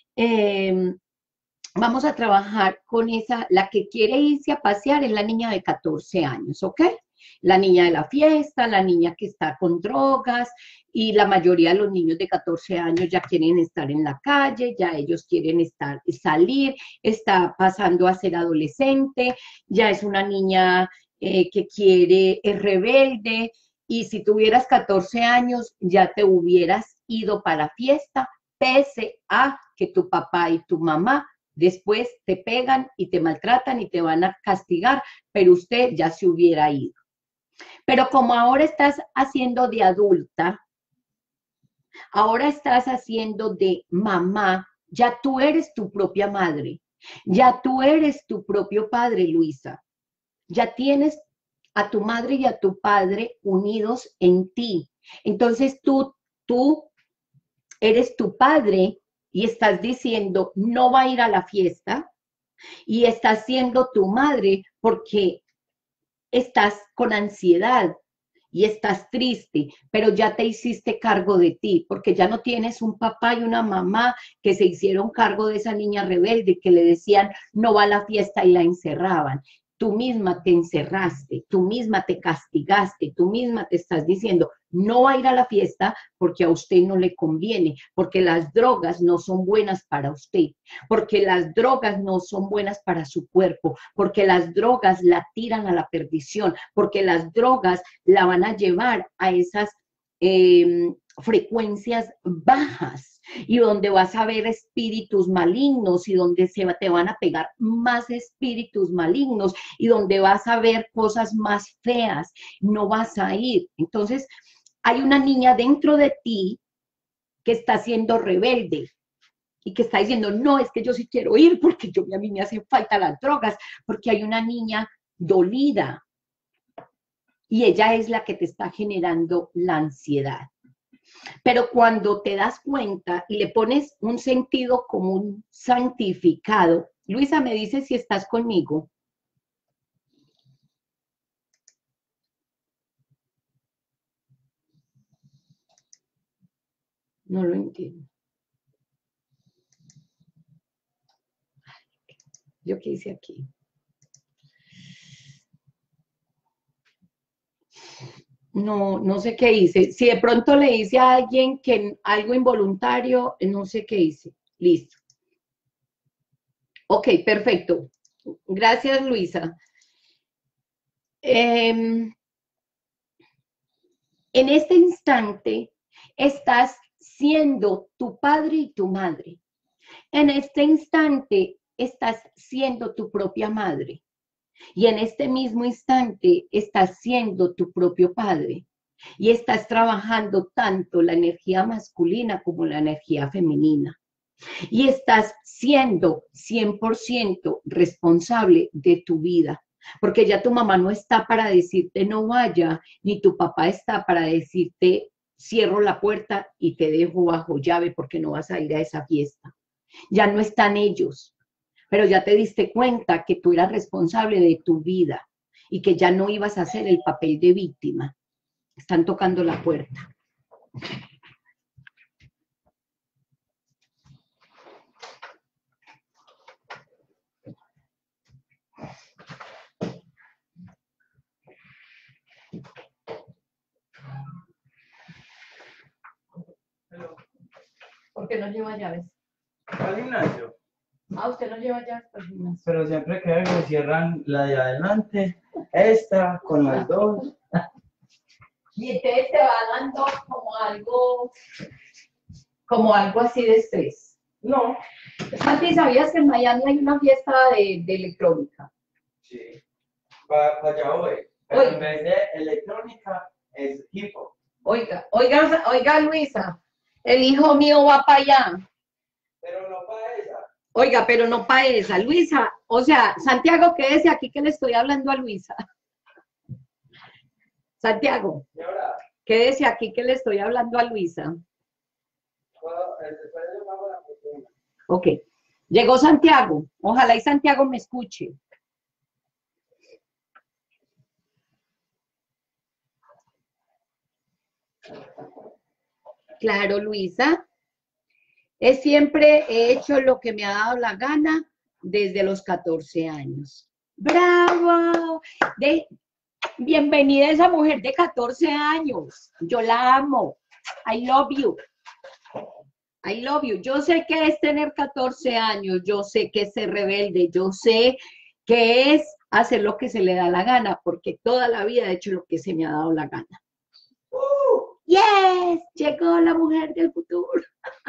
[SPEAKER 2] Vamos a trabajar con esa, la que quiere irse a pasear es la niña de 14 años, ¿ok? La niña de la fiesta, la niña que está con drogas, y la mayoría de los niños de 14 años ya quieren estar en la calle, ya ellos quieren salir, está pasando a ser adolescente, ya es una niña que quiere, es rebelde, y si tuvieras 14 años ya te hubieras ido para fiesta, pese a que tu papá y tu mamá después te pegan y te maltratan y te van a castigar, pero usted ya se hubiera ido. Pero como ahora estás haciendo de adulta, ahora estás haciendo de mamá, ya tú eres tu propia madre, ya tú eres tu propio padre, Luisa. Ya tienes a tu madre y a tu padre unidos en ti. Entonces tú eres tu padre y estás diciendo, no va a ir a la fiesta, y estás siendo tu madre porque estás con ansiedad y estás triste, pero ya te hiciste cargo de ti, porque ya no tienes un papá y una mamá que se hicieron cargo de esa niña rebelde que le decían no va a la fiesta y la encerraban. Tú misma te encerraste, tú misma te castigaste, tú misma te estás diciendo, no va a ir a la fiesta porque a usted no le conviene, porque las drogas no son buenas para usted, porque las drogas no son buenas para su cuerpo, porque las drogas la tiran a la perdición, porque las drogas la van a llevar a esas frecuencias bajas y donde vas a ver espíritus malignos y donde te van a pegar más espíritus malignos y donde vas a ver cosas más feas, no vas a ir. Entonces, hay una niña dentro de ti que está siendo rebelde y que está diciendo, no, es que yo sí quiero ir porque a mí me hacen falta las drogas, porque hay una niña dolida y ella es la que te está generando la ansiedad. Pero cuando te das cuenta y le pones un sentido común santificado, Luisa, me dice si estás conmigo. No lo entiendo. ¿Yo qué hice aquí? No sé qué hice. Si de pronto le hice a alguien que algo involuntario, no sé qué hice. Listo. Ok, perfecto. Gracias, Luisa. En este instante estás siendo tu padre y tu madre. En este instante estás siendo tu propia madre. Y en este mismo instante estás siendo tu propio padre. Y estás trabajando tanto la energía masculina como la energía femenina. Y estás siendo 100% responsable de tu vida. Porque ya tu mamá no está para decirte no vaya, ni tu papá está para decirte cierro la puerta y te dejo bajo llave porque no vas a ir a esa fiesta. Ya no están ellos, pero ya te diste cuenta que tú eras responsable de tu vida y que ya no ibas a hacer el papel de víctima. Están tocando la puerta. ¿Por qué no lleva llaves?
[SPEAKER 3] ¿Al gimnasio?
[SPEAKER 2] Ah, usted no lleva llaves para el gimnasio.
[SPEAKER 3] Pero siempre que me cierran la de adelante, esta con las dos.
[SPEAKER 2] Y entonces te va dando como algo así de estrés.
[SPEAKER 3] No.
[SPEAKER 2] Santi, ¿sabías que en Miami hay una fiesta de electrónica?
[SPEAKER 3] Sí. Para allá voy. Pero en vez de electrónica, es hip hop.
[SPEAKER 2] Oiga, Luisa, el hijo mío va para allá.
[SPEAKER 3] Pero no para esa.
[SPEAKER 2] Oiga, pero no para esa. Luisa, o sea, Santiago, quédese aquí que le estoy hablando a Luisa. Santiago,
[SPEAKER 3] ¿Y ahora?
[SPEAKER 2] quédese aquí que le estoy hablando a Luisa.
[SPEAKER 3] Después yo pago la fortuna.
[SPEAKER 2] Ok. Llegó Santiago. Ojalá y Santiago me escuche. Claro, Luisa. Siempre he hecho lo que me ha dado la gana desde los 14 años. ¡Bravo! Bienvenida a esa mujer de 14 años. Yo la amo. I love you. I love you. Yo sé que es tener 14 años, yo sé que es ser rebelde, yo sé que es hacer lo que se le da la gana, porque toda la vida he hecho lo que se me ha dado la gana. ¡Yes! Llegó la mujer del futuro.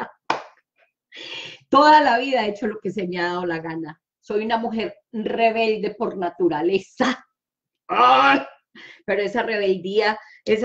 [SPEAKER 2] Toda la vida he hecho lo que se me ha dado la gana. Soy una mujer rebelde por naturaleza. ¡Ay! Pero esa rebeldía,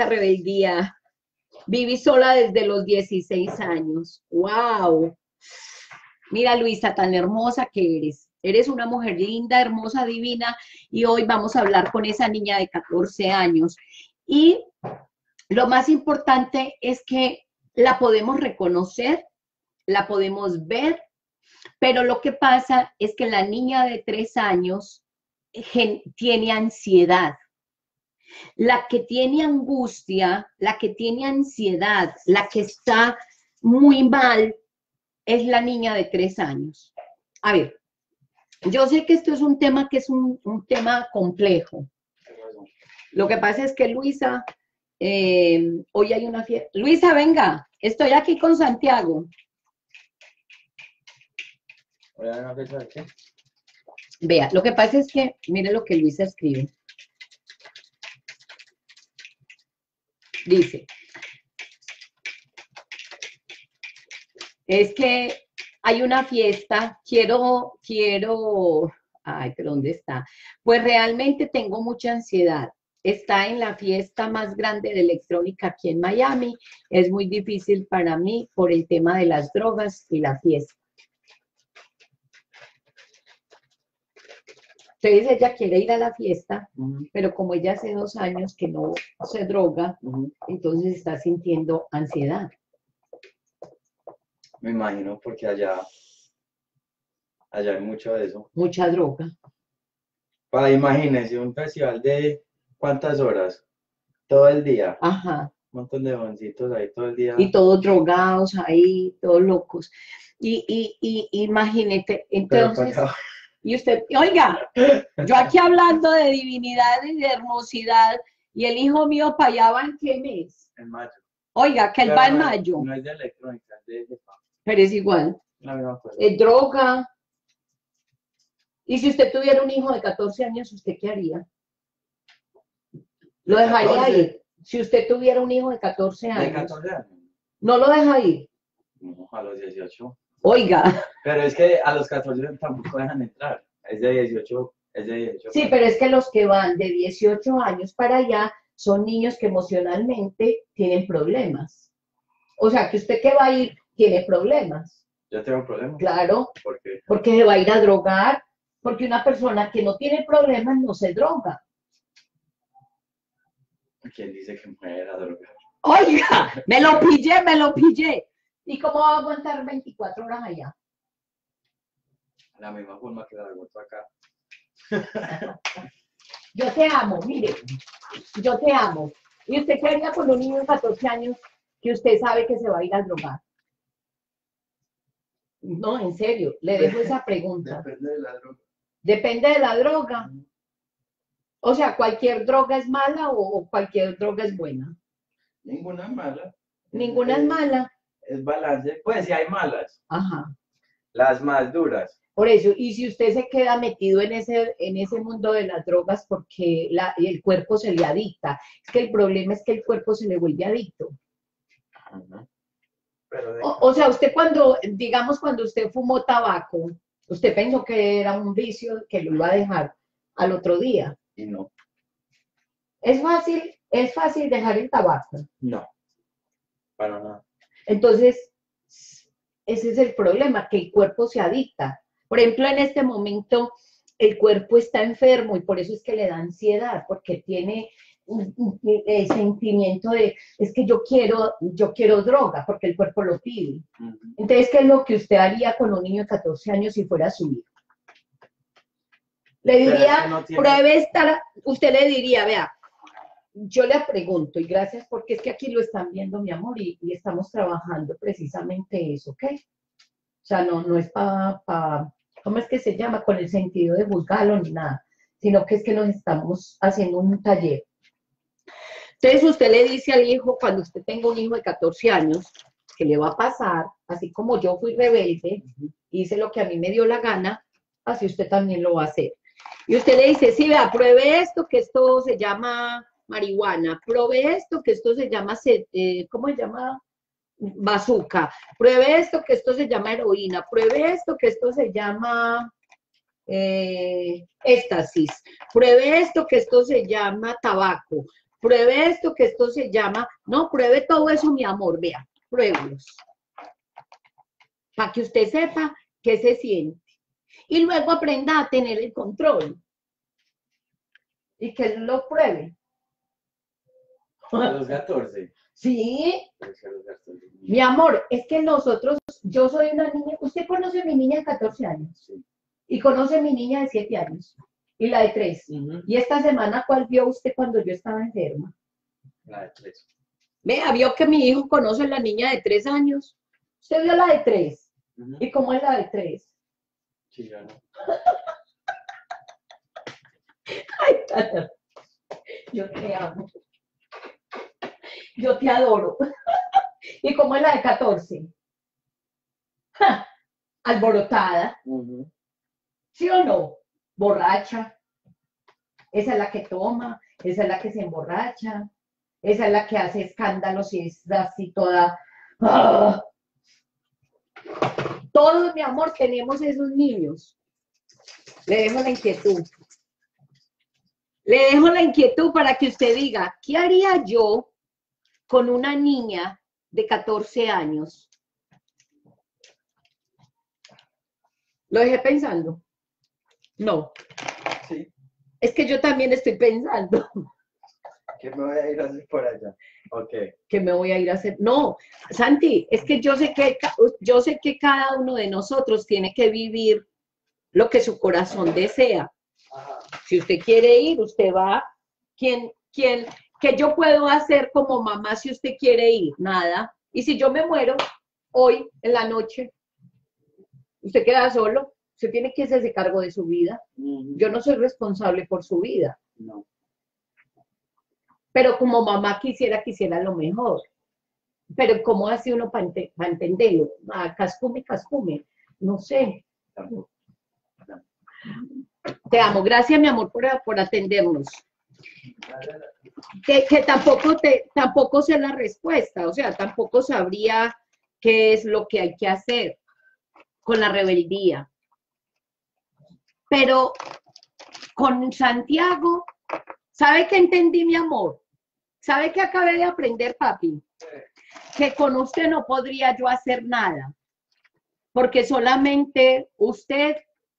[SPEAKER 2] viví sola desde los 16 años. ¡Wow! Mira, Luisa, tan hermosa que eres. Eres una mujer linda, hermosa, divina, y hoy vamos a hablar con esa niña de 14 años. Y lo más importante es que la podemos reconocer, la podemos ver, pero lo que pasa es que la niña de 3 años tiene ansiedad. La que tiene angustia, la que tiene ansiedad, la que está muy mal, es la niña de 3 años. A ver, yo sé que esto es un tema que es un tema complejo. Lo que pasa es que Luisa, hoy hay una fiesta. Luisa, venga, estoy aquí con Santiago. Vea, lo que pasa es que, mire lo que Luisa escribe. Dice, es que hay una fiesta, ay, pero ¿dónde está? Pues realmente tengo mucha ansiedad. Está en la fiesta más grande de electrónica aquí en Miami. Es muy difícil para mí por el tema de las drogas y la fiesta. Entonces ella quiere ir a la fiesta, pero como ella hace 2 años que no se droga, entonces está sintiendo ansiedad.
[SPEAKER 3] Me imagino, porque allá hay mucho de eso.
[SPEAKER 2] Mucha droga.
[SPEAKER 3] Imagínense un festival de ¿cuántas horas? Todo el día.
[SPEAKER 2] Ajá.
[SPEAKER 3] Un montón de jovencitos ahí todo el día.
[SPEAKER 2] Y todos drogados ahí, todos locos. Y imagínate, entonces, y usted, oiga, yo aquí hablando de divinidad y de hermosidad, y el hijo mío para allá va en qué mes.
[SPEAKER 3] En mayo.
[SPEAKER 2] Oiga, que él va en mayo.
[SPEAKER 3] No es de electrónica, es de...
[SPEAKER 2] Pero es igual.
[SPEAKER 3] No,
[SPEAKER 2] Es droga. Y si usted tuviera un hijo de 14 años, ¿usted qué haría? ¿Lo dejaría ir? Si usted tuviera un hijo de 14 años.
[SPEAKER 3] ¿De 14 años?
[SPEAKER 2] ¿No lo deja ir?
[SPEAKER 3] No, a los 18.
[SPEAKER 2] Oiga.
[SPEAKER 3] Pero es que a los 14 tampoco dejan entrar. Es de 18, es de 18.
[SPEAKER 2] Sí, pero es que los que van de 18 años para allá son niños que emocionalmente tienen problemas. O sea, que usted que va a ir tiene problemas.
[SPEAKER 3] ¿Yo tengo problemas?
[SPEAKER 2] Claro.
[SPEAKER 3] ¿Por qué?
[SPEAKER 2] Porque se va a ir a drogar. Porque una persona que no tiene problemas no se droga.
[SPEAKER 3] ¿Quién dice que me voy a ir a drogar?
[SPEAKER 2] Oiga, me lo pillé. ¿Y cómo va a aguantar 24 horas allá?
[SPEAKER 3] De la misma forma que la aguanto acá.
[SPEAKER 2] Yo te amo, mire, yo te amo. ¿Y usted qué haría con un niño de 14 años que usted sabe que se va a ir a drogar? No, en serio, le dejo esa pregunta.
[SPEAKER 3] Depende de la droga.
[SPEAKER 2] Depende de la droga. O sea, ¿cualquier droga es mala o cualquier droga es buena?
[SPEAKER 3] Ninguna es mala.
[SPEAKER 2] Ninguna es mala.
[SPEAKER 3] Es balance. Pues sí hay malas.
[SPEAKER 2] Ajá.
[SPEAKER 3] Las más duras.
[SPEAKER 2] Por eso, y si usted se queda metido en ese mundo de las drogas porque el cuerpo se le adicta, es que el problema es que el cuerpo se le vuelve adicto.
[SPEAKER 3] Ajá.
[SPEAKER 2] O sea, usted digamos cuando usted fumó tabaco, usted pensó que era un vicio que lo iba a dejar al otro día.
[SPEAKER 3] Y no.
[SPEAKER 2] ¿Es fácil dejar el tabaco?
[SPEAKER 3] No. Para nada.
[SPEAKER 2] Entonces, ese es el problema, que el cuerpo se adicta. Por ejemplo, en este momento el cuerpo está enfermo y por eso es que le da ansiedad, porque tiene el sentimiento de, es que yo quiero droga, porque el cuerpo lo pide. Entonces, ¿qué es lo que usted haría con un niño de 14 años si fuera su hijo? Le diría, no tiene... pruebe esta, usted le diría, vea, yo le pregunto, y gracias porque es que aquí lo están viendo, mi amor, y estamos trabajando precisamente eso, ¿ok? O sea, no es para, ¿cómo es que se llama? Con el sentido de juzgarlo ni nada, sino que es que nos estamos haciendo un taller. Entonces usted le dice al hijo, cuando usted tenga un hijo de 14 años, que le va a pasar, así como yo fui rebelde, hice lo que a mí me dio la gana, así usted también lo va a hacer. Y usted le dice, sí, vea, pruebe esto, que esto se llama marihuana, pruebe esto, que esto se llama, ¿cómo se llama? Bazooka, pruebe esto, que esto se llama heroína, pruebe esto, que esto se llama éxtasis, pruebe esto, que esto se llama tabaco, pruebe esto, que esto se llama, no, pruebe todo eso, mi amor, vea, pruébelos, para que usted sepa qué se siente, y luego aprenda a tener el control, y que lo pruebe.
[SPEAKER 3] A los 14.
[SPEAKER 2] Sí,
[SPEAKER 3] Pues a los 14.
[SPEAKER 2] mi amor, es que nosotros, yo soy una niña, usted conoce a mi niña de 14 años,
[SPEAKER 3] Sí.
[SPEAKER 2] y conoce a mi niña de 7 años, y la de 3. Y esta semana, ¿cuál vio usted cuando yo estaba enferma?
[SPEAKER 3] La de 3.
[SPEAKER 2] Vea, vio que mi hijo conoce a la niña de 3 años. Usted vio la de 3. ¿Y cómo es la de 3?
[SPEAKER 3] Sí, yo no.
[SPEAKER 2] Ay, Tata, yo te amo. Yo te adoro. ¿Y cómo es la de 14? ¡Ja! Alborotada. ¿Sí o no? Borracha. Esa es la que toma, esa es la que se emborracha, esa es la que hace escándalos y es así toda... ¡Ah! Todos, mi amor, tenemos esos niños. Le dejo la inquietud. Le dejo la inquietud para que usted diga, ¿qué haría yo con una niña de 14 años? ¿Lo dejé pensando? No.
[SPEAKER 3] Sí.
[SPEAKER 2] Es que yo también estoy pensando.
[SPEAKER 3] ¿Qué me voy a ir a hacer por allá? Ok.
[SPEAKER 2] Que me voy a ir a hacer. No, Santi, es que yo sé que cada uno de nosotros tiene que vivir lo que su corazón desea.
[SPEAKER 3] Ajá.
[SPEAKER 2] Si usted quiere ir, usted va. ¿Qué yo puedo hacer como mamá si usted quiere ir? Nada. Y si yo me muero hoy en la noche, usted queda solo. Usted tiene que hacerse cargo de su vida. Yo no soy responsable por su vida.
[SPEAKER 3] No.
[SPEAKER 2] Pero como mamá quisiera lo mejor. Pero ¿cómo hace uno para entenderlo? Cascume, no sé.
[SPEAKER 3] Tampoco.
[SPEAKER 2] Te amo, gracias mi amor por atendernos. Que tampoco sé la respuesta, o sea, tampoco sabría qué es lo que hay que hacer con la rebeldía. Pero con Santiago, ¿sabe qué entendí, mi amor? ¿Sabe qué acabé de aprender, papi? Que con usted no podría yo hacer nada, porque solamente usted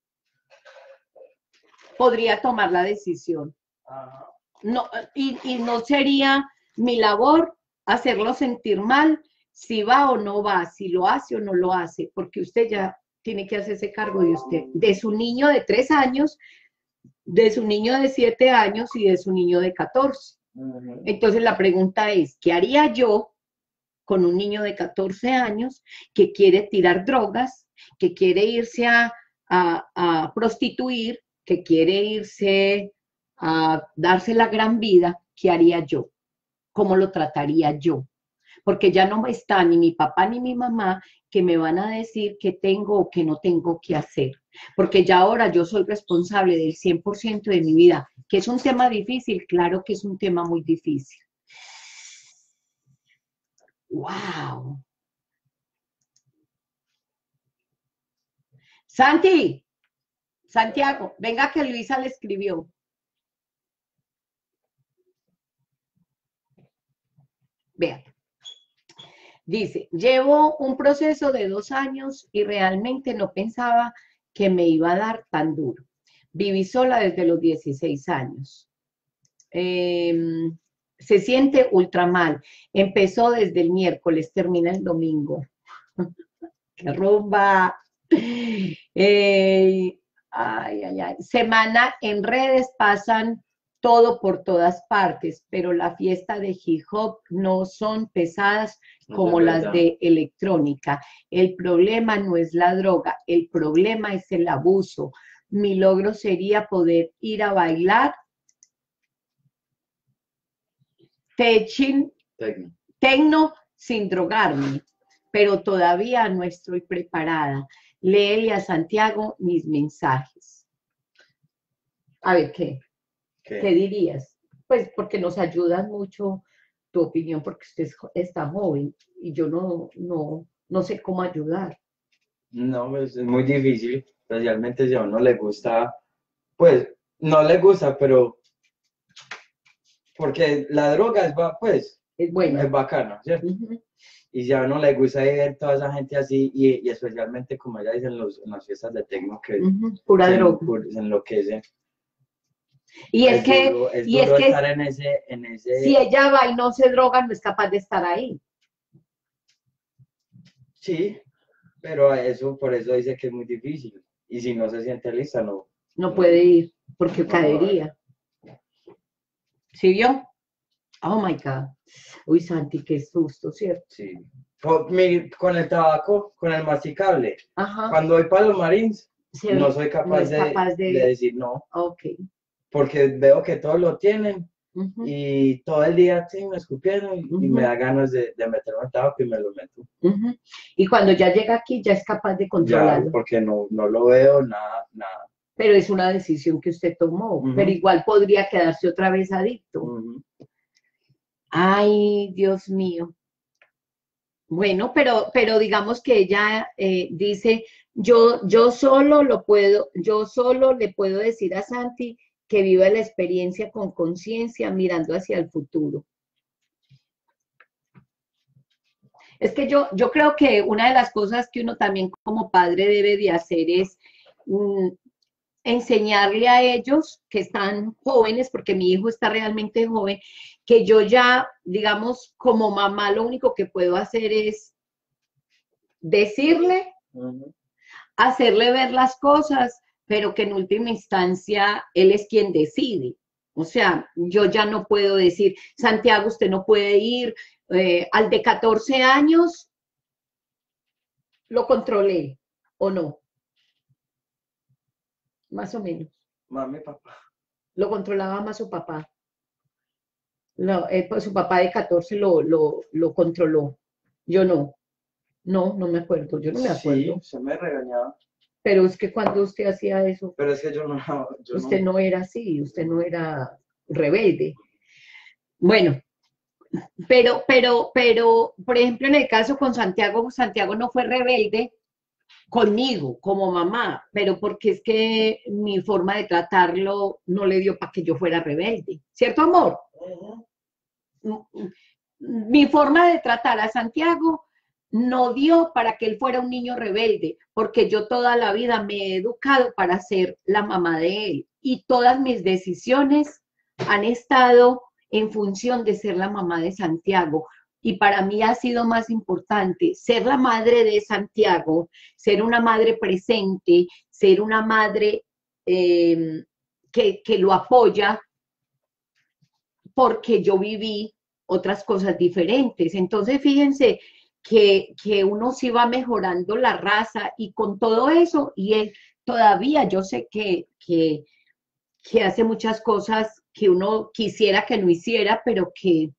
[SPEAKER 2] podría tomar la decisión. No, y no sería mi labor hacerlo sentir mal si va o no va, si lo hace o no lo hace, porque usted ya tiene que hacerse cargo de usted, de su niño de 3 años, de su niño de 7 años y de su niño de 14. Entonces la pregunta es, ¿qué haría yo con un niño de 14 años que quiere tirar drogas, que quiere irse a prostituir, que quiere irse a darse la gran vida? ¿Qué haría yo? ¿Cómo lo trataría yo? Porque ya no está ni mi papá ni mi mamá que me van a decir qué tengo o qué no tengo que hacer. Porque ya ahora yo soy responsable del 100% de mi vida. ¿Que es un tema difícil? Claro que es un tema muy difícil. ¡Wow! Santi, Santiago, venga que Luisa le escribió. Vean. Dice, llevo un proceso de 2 años y realmente no pensaba que me iba a dar tan duro. Viví sola desde los 16 años. Se siente ultra mal. Empezó desde el miércoles, termina el domingo. ¡Qué rumba! Ay, ay, ay. Semana en redes pasan todo por todas partes, pero la fiesta de hip hop no son pesadas como las de electrónica. El problema no es la droga, el problema es el abuso. Mi logro sería poder ir a bailar tecno sin drogarme, pero todavía no estoy preparada. Léele a Santiago mis mensajes. A ver, ¿qué dirías? pues porque nos ayuda mucho tu opinión, porque usted está joven y yo no sé cómo ayudar.
[SPEAKER 3] No, pues es muy difícil, especialmente si a uno le gusta, pues no le gusta, pero porque la droga pues,
[SPEAKER 2] Es buena.
[SPEAKER 3] es bacana, ¿cierto?
[SPEAKER 2] Ujú,
[SPEAKER 3] Y si a uno le gusta ver toda esa gente así, y especialmente como ella dice en las fiestas de tecno que
[SPEAKER 2] ujú, pura droga.
[SPEAKER 3] se enloquece,
[SPEAKER 2] Y es que,
[SPEAKER 3] es
[SPEAKER 2] y es
[SPEAKER 3] duro
[SPEAKER 2] que
[SPEAKER 3] estar en ese,
[SPEAKER 2] si ella va y no se droga, no es capaz de estar ahí.
[SPEAKER 3] sí, pero a eso, por eso dice que es muy difícil. Y si no se siente lista, no.
[SPEAKER 2] No puede ir, porque
[SPEAKER 3] No,
[SPEAKER 2] caería. ¿Sí vio? Oh my God. Uy, Santi, qué susto, ¿cierto?
[SPEAKER 3] sí. Con el tabaco, con el masticable,
[SPEAKER 2] Ajá.
[SPEAKER 3] cuando voy para los Marines,
[SPEAKER 2] Se-
[SPEAKER 3] no soy
[SPEAKER 2] no
[SPEAKER 3] capaz
[SPEAKER 2] es capaz
[SPEAKER 3] de
[SPEAKER 2] de.
[SPEAKER 3] decir no,
[SPEAKER 2] Ok.
[SPEAKER 3] porque veo que todos lo tienen
[SPEAKER 2] Ujú,
[SPEAKER 3] y todo el día sí, me escupieron y me
[SPEAKER 2] ujú,
[SPEAKER 3] da ganas de meterme el tabaco y me lo meto.
[SPEAKER 2] ujú. Y cuando ya llega aquí, ya es capaz de
[SPEAKER 3] Ya,
[SPEAKER 2] controlarlo.
[SPEAKER 3] porque no lo veo, nada, nada.
[SPEAKER 2] Pero es una decisión que usted tomó. Pero
[SPEAKER 3] Ujú,
[SPEAKER 2] igual podría quedarse otra vez adicto.
[SPEAKER 3] ujú.
[SPEAKER 2] Ay, Dios mío. Bueno, pero digamos que ella dice, yo solo yo solo le puedo decir a Santi que viva la experiencia con conciencia, mirando hacia el futuro. Es que yo creo que una de las cosas que uno también como padre debe de hacer es enseñarle a ellos que están jóvenes, porque mi hijo está realmente joven, que yo ya, digamos, como mamá, lo único que puedo hacer es decirle,
[SPEAKER 3] Ujú.
[SPEAKER 2] hacerle ver las cosas, pero que en última instancia él es quien decide. O sea, yo ya no puedo decir, Santiago, usted no puede ir, al de 14 años lo controlé, o no, más o menos.
[SPEAKER 3] Mami, papá.
[SPEAKER 2] Lo controlaba más su papá. Pues su papá de 14 lo controló. Yo no me acuerdo, yo no me
[SPEAKER 3] Sí,
[SPEAKER 2] acuerdo.
[SPEAKER 3] se me regañaba.
[SPEAKER 2] Pero es que cuando usted hacía eso,
[SPEAKER 3] Pero es que yo no,
[SPEAKER 2] usted no era así, usted no era rebelde. Bueno, por ejemplo, en el caso con Santiago, Santiago no fue rebelde conmigo como mamá, pero porque es que mi forma de tratarlo no le dio para que yo fuera rebelde. ¿Cierto, amor? Mi forma de tratar a Santiago no dio para que él fuera un niño rebelde, porque yo toda la vida me he educado para ser la mamá de él y todas mis decisiones han estado en función de ser la mamá de Santiago. Y para mí ha sido más importante ser la madre de Santiago, ser una madre presente, ser una madre que lo apoya, porque yo viví otras cosas diferentes. Entonces, fíjense que uno sí va mejorando la raza y con todo eso, y él todavía yo sé que hace muchas cosas que uno quisiera que no hiciera, pero que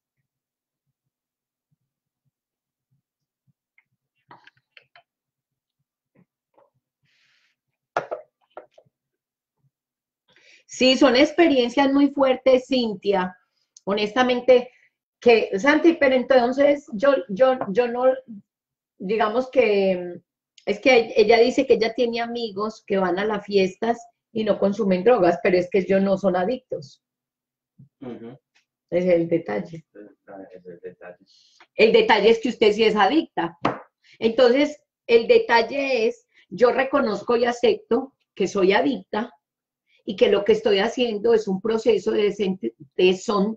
[SPEAKER 2] sí, son experiencias muy fuertes, Cintia. Honestamente, que, Santi, pero entonces yo no, digamos que es que ella dice que ella tiene amigos que van a las fiestas y no consumen drogas, pero es que ellos no son adictos.
[SPEAKER 3] Ujú.
[SPEAKER 2] Ese es el detalle.
[SPEAKER 3] Ese es el detalle.
[SPEAKER 2] El detalle es que usted sí es adicta. Entonces, el detalle es, yo reconozco y acepto que soy adicta y que lo que estoy haciendo es un proceso de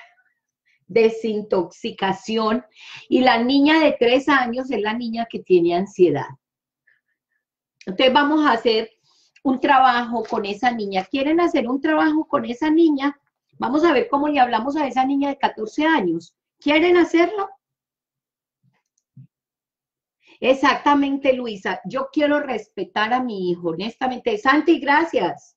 [SPEAKER 2] desintoxicación, y la niña de 3 años es la niña que tiene ansiedad. Entonces vamos a hacer un trabajo con esa niña. ¿Quieren hacer un trabajo con esa niña? Vamos a ver cómo le hablamos a esa niña de 14 años. ¿Quieren hacerlo? Exactamente, Luisa. Yo quiero respetar a mi hijo, honestamente. Santi, gracias.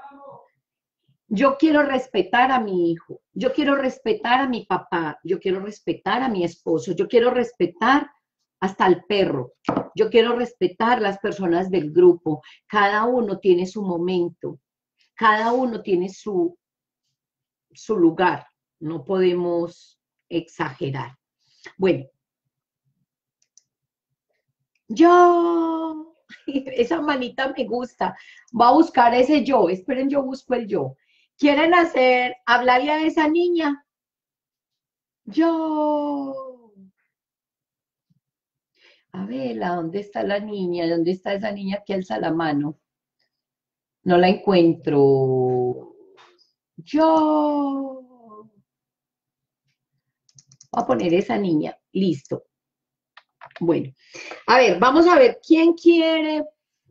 [SPEAKER 2] Yo quiero respetar a mi hijo. Yo quiero respetar a mi papá. Yo quiero respetar a mi esposo. Yo quiero respetar hasta al perro. Yo quiero respetar las personas del grupo. Cada uno tiene su momento. Cada uno tiene su su lugar, no podemos exagerar. Bueno, yo, esa manita me gusta, voy a buscar ese yo, esperen, yo busco el yo. ¿Quieren hablarle a esa niña? Yo. A ver, ¿dónde está la niña? ¿Dónde está esa niña que alza la mano? No la encuentro. Yo. Voy a poner esa niña. Listo. Bueno, a ver, vamos a ver quién quiere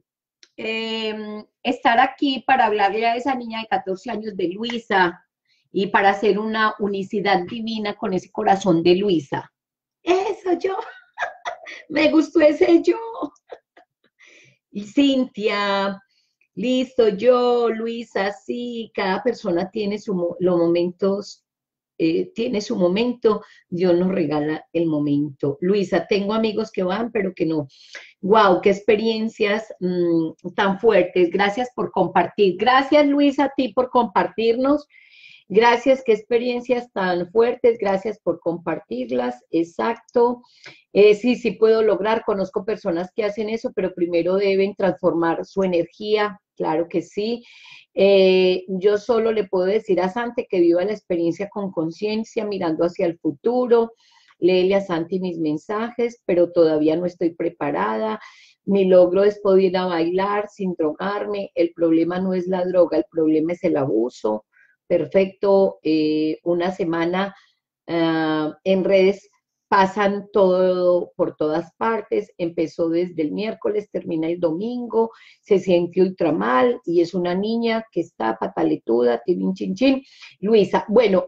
[SPEAKER 2] estar aquí para hablarle a esa niña de 14 años de Luisa y para hacer una unicidad divina con ese corazón de Luisa. Eso yo. Me gustó ese yo. Y Cintia, listo, yo, Luisa, sí, cada persona tiene los momentos, tiene su momento, Dios nos regala el momento. Luisa, tengo amigos que van, pero que no. Wow, qué experiencias tan fuertes. Gracias por compartir. Gracias, Luisa, a ti por compartirnos. Gracias, qué experiencias tan fuertes, gracias por compartirlas, exacto. Sí, sí puedo lograr, conozco personas que hacen eso, pero primero deben transformar su energía, claro que sí. Yo solo le puedo decir a Santi que viva la experiencia con conciencia, mirando hacia el futuro. Léele a Santi mis mensajes, pero todavía no estoy preparada. Mi logro es poder ir a bailar sin drogarme. El problema no es la droga, el problema es el abuso. Perfecto, una semana en redes pasan todo por todas partes, empezó desde el miércoles, termina el domingo, se siente ultra mal y es una niña que está pataletuda, tirin chin chin. Luisa, bueno,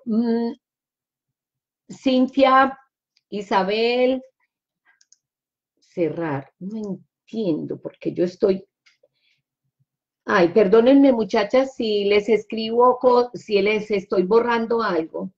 [SPEAKER 2] Cintia, Isabel, cerrar, no entiendo porque yo estoy. Ay, perdónenme muchachas si les escribo, si les estoy borrando algo.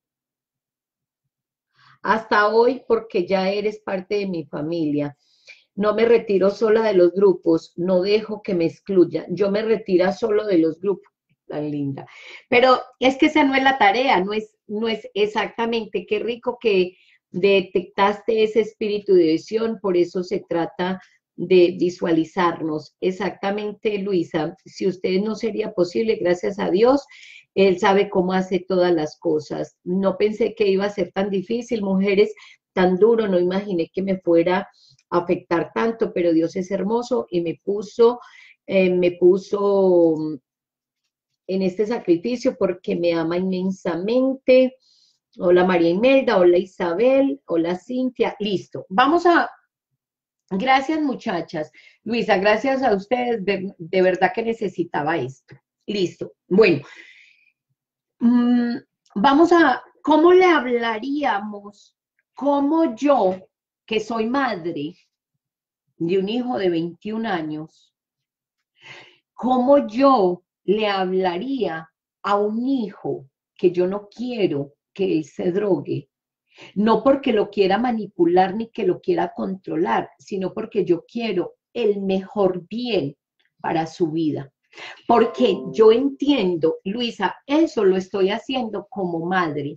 [SPEAKER 2] Hasta hoy porque ya eres parte de mi familia. No me retiro sola de los grupos, no dejo que me excluyan. Yo me retiro solo de los grupos, tan linda. Pero es que esa no es la tarea, no es exactamente, qué rico que detectaste ese espíritu de visión, por eso se trata de visualizarnos. Exactamente, Luisa, si ustedes no sería posible, gracias a Dios, Él sabe cómo hace todas las cosas. No pensé que iba a ser tan difícil, mujeres, tan duro, no imaginé que me fuera a afectar tanto, pero Dios es hermoso y me puso en este sacrificio porque me ama inmensamente. Hola María Imelda, hola Isabel, hola Cintia, listo. Gracias muchachas. Luisa, gracias a ustedes, de verdad que necesitaba esto. Listo. Bueno, ¿cómo le hablaríamos? ¿Cómo yo, que soy madre de un hijo de 21 años, cómo yo le hablaría a un hijo que yo no quiero que él se drogue? No porque lo quiera manipular ni que lo quiera controlar, sino porque yo quiero el mejor bien para su vida. Porque yo entiendo, Luisa, eso lo estoy haciendo como madre.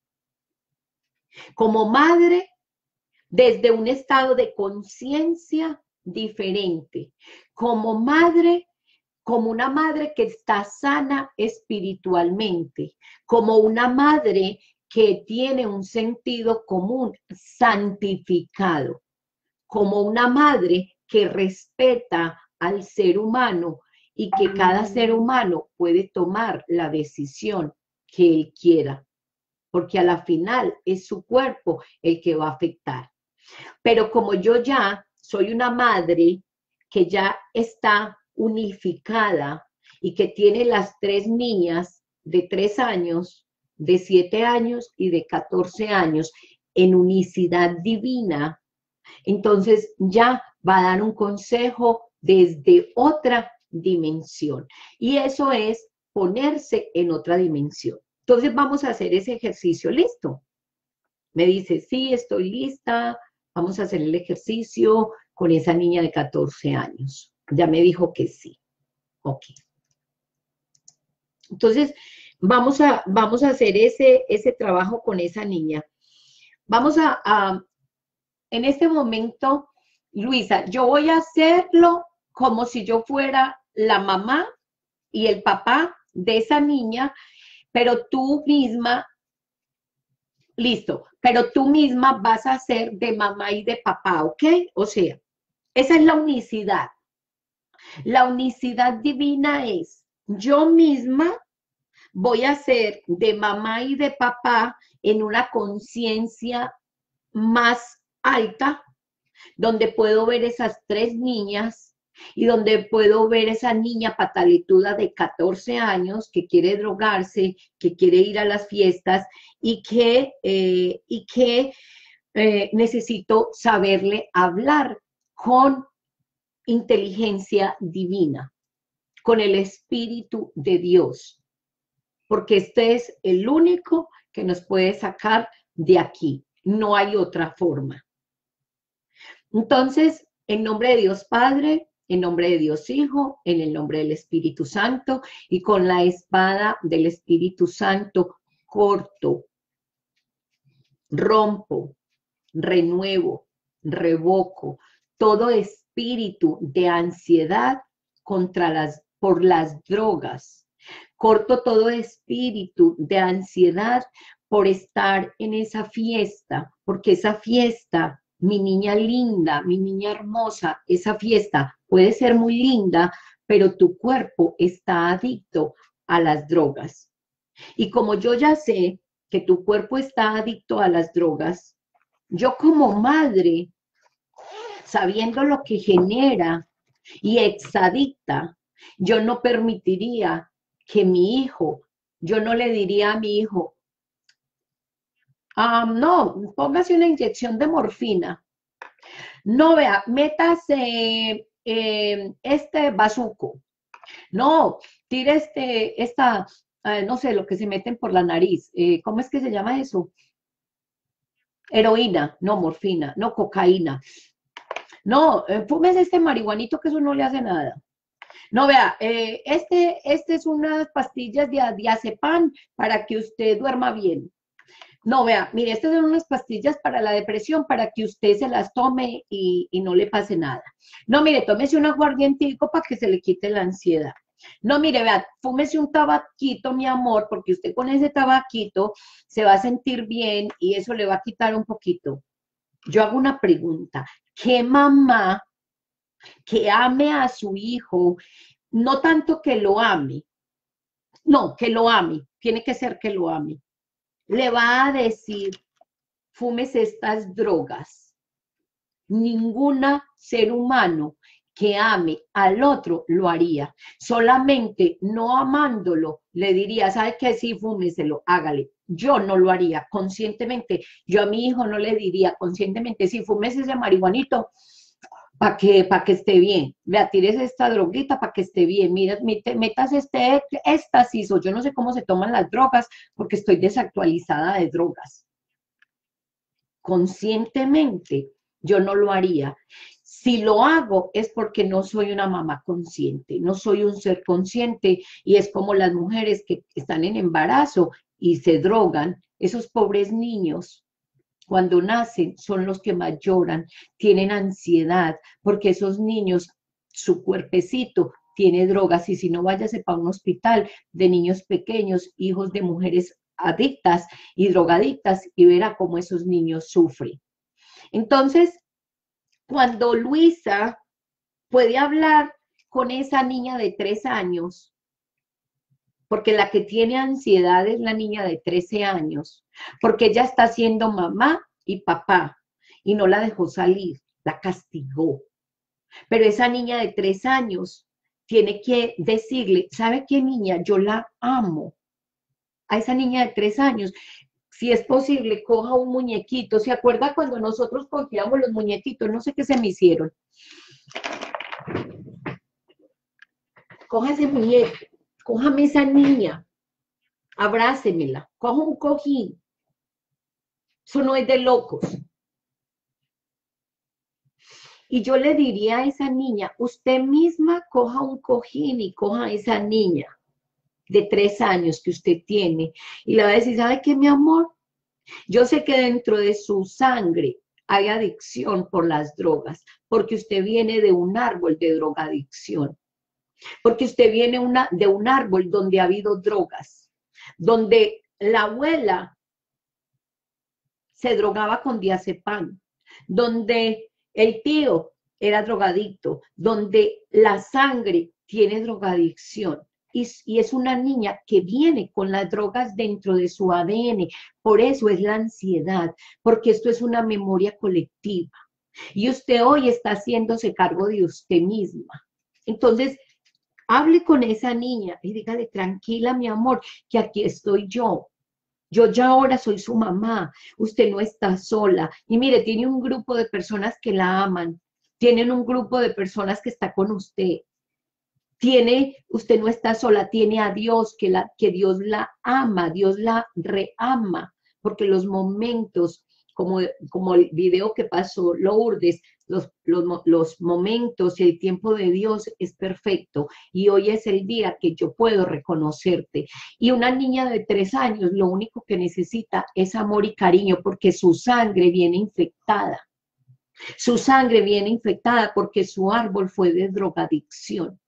[SPEAKER 2] Como madre, desde un estado de conciencia diferente. Como madre, como una madre que está sana espiritualmente. Como una madre que tiene un sentido común santificado. Como una madre que respeta al ser humano y que cada ser humano puede tomar la decisión que él quiera, porque a la final es su cuerpo el que va a afectar. Pero como yo ya soy una madre que ya está unificada y que tiene las 3 niñas de 3 años, de 7 años y de 14 años en unicidad divina, entonces ya va a dar un consejo desde otra dimensión. Y eso es ponerse en otra dimensión. Entonces vamos a hacer ese ejercicio, ¿listo? Me dice, sí, estoy lista, vamos a hacer el ejercicio con esa niña de 14 años. Ya me dijo que sí. Ok. Entonces, Vamos a hacer ese trabajo con esa niña. Vamos en este momento, Luisa, yo voy a hacerlo como si yo fuera la mamá y el papá de esa niña, pero tú misma, listo, pero tú misma vas a ser de mamá y de papá, ¿ok? O sea, esa es la unicidad. La unicidad divina es, yo misma voy a ser de mamá y de papá en una conciencia más alta, donde puedo ver esas tres niñas y donde puedo ver esa niña pataletuda de 14 años que quiere drogarse, que quiere ir a las fiestas y que necesito saberle hablar con inteligencia divina, con el Espíritu de Dios, porque este es el único que nos puede sacar de aquí. No hay otra forma. Entonces, en nombre de Dios Padre, en nombre de Dios Hijo, en el nombre del Espíritu Santo, y con la espada del Espíritu Santo, corto, rompo, renuevo, revoco todo espíritu de ansiedad por las drogas. Corto todo espíritu de ansiedad por estar en esa fiesta, porque esa fiesta, mi niña linda, mi niña hermosa, esa fiesta puede ser muy linda, pero tu cuerpo está adicto a las drogas. Y como yo ya sé que tu cuerpo está adicto a las drogas, yo como madre, sabiendo lo que genera y exadicta, yo no permitiría que mi hijo, yo no le diría a mi hijo, no, póngase una inyección de morfina. No, vea, métase este bazuco. No, tire no sé, lo que se meten por la nariz. ¿Cómo es que se llama eso? Heroína, no morfina, no cocaína. No, fúmese este marihuanito que eso no le hace nada. No, vea, este es unas pastillas de diazepam para que usted duerma bien. No, vea, mire, estas son unas pastillas para la depresión para que usted se las tome y no le pase nada. No, mire, tómese un aguardientico para que se le quite la ansiedad. No, mire, vea, fúmese un tabaquito, mi amor, porque usted con ese tabaquito se va a sentir bien y eso le va a quitar un poquito. Yo hago una pregunta. ¿Qué mamá que ame a su hijo, no tanto que lo ame, no, que lo ame, tiene que ser que lo ame, le va a decir, fumes estas drogas? Ninguna ser humano que ame al otro lo haría. Solamente no amándolo, le diría, ¿sabe qué? Sí, fúmeselo, hágale. Yo no lo haría conscientemente. Yo a mi hijo no le diría conscientemente, sí, fúmese ese marihuanito para que esté bien. Vea, tires esta droguita para que esté bien. Mira, metas este éxtasis, o yo no sé cómo se toman las drogas, porque estoy desactualizada de drogas. Conscientemente, yo no lo haría. Si lo hago es porque no soy una mamá consciente, no soy un ser consciente, y es como las mujeres que están en embarazo y se drogan, esos pobres niños cuando nacen son los que más lloran, tienen ansiedad, porque esos niños, su cuerpecito tiene drogas, y si no, váyase para un hospital de niños pequeños, hijos de mujeres adictas y drogadictas, y verá cómo esos niños sufren. Entonces, cuando Luisa puede hablar con esa niña de 3 años, porque la que tiene ansiedad es la niña de 13 años, porque ella está siendo mamá y papá y no la dejó salir, la castigó. Pero esa niña de 3 años tiene que decirle, ¿sabe qué, niña? Yo la amo. A esa niña de 3 años, si es posible, coja un muñequito. ¿Se acuerda cuando nosotros cogíamos los muñequitos? No sé qué se me hicieron. Coja ese muñeco, cójame esa niña, abrácemela, coja un cojín. Eso no es de locos. Y yo le diría a esa niña, usted misma coja un cojín y coja a esa niña. de 3 años que usted tiene y le va a decir, ¿sabe qué, mi amor? Yo sé que dentro de su sangre hay adicción por las drogas, porque usted viene de un árbol de drogadicción, porque usted viene de un árbol donde ha habido drogas, donde la abuela se drogaba con diazepam, donde el tío era drogadicto, donde la sangre tiene drogadicción. Y es una niña que viene con las drogas dentro de su ADN. Por eso es la ansiedad, porque esto es una memoria colectiva. Y usted hoy está haciéndose cargo de usted misma. Entonces, hable con esa niña y dígale, tranquila, mi amor, que aquí estoy yo. Yo ya ahora soy su mamá, usted no está sola. Y mire, tiene un grupo de personas que la aman, tienen un grupo de personas que está con usted. Usted no está sola, tiene a Dios, que Dios la ama, Dios la reama, porque los momentos, como el video que pasó Lourdes, los momentos y el tiempo de Dios es perfecto, y hoy es el día que yo puedo reconocerte. Y una niña de 3 años lo único que necesita es amor y cariño, porque su sangre viene infectada. Su sangre viene infectada porque su árbol fue de drogadicción.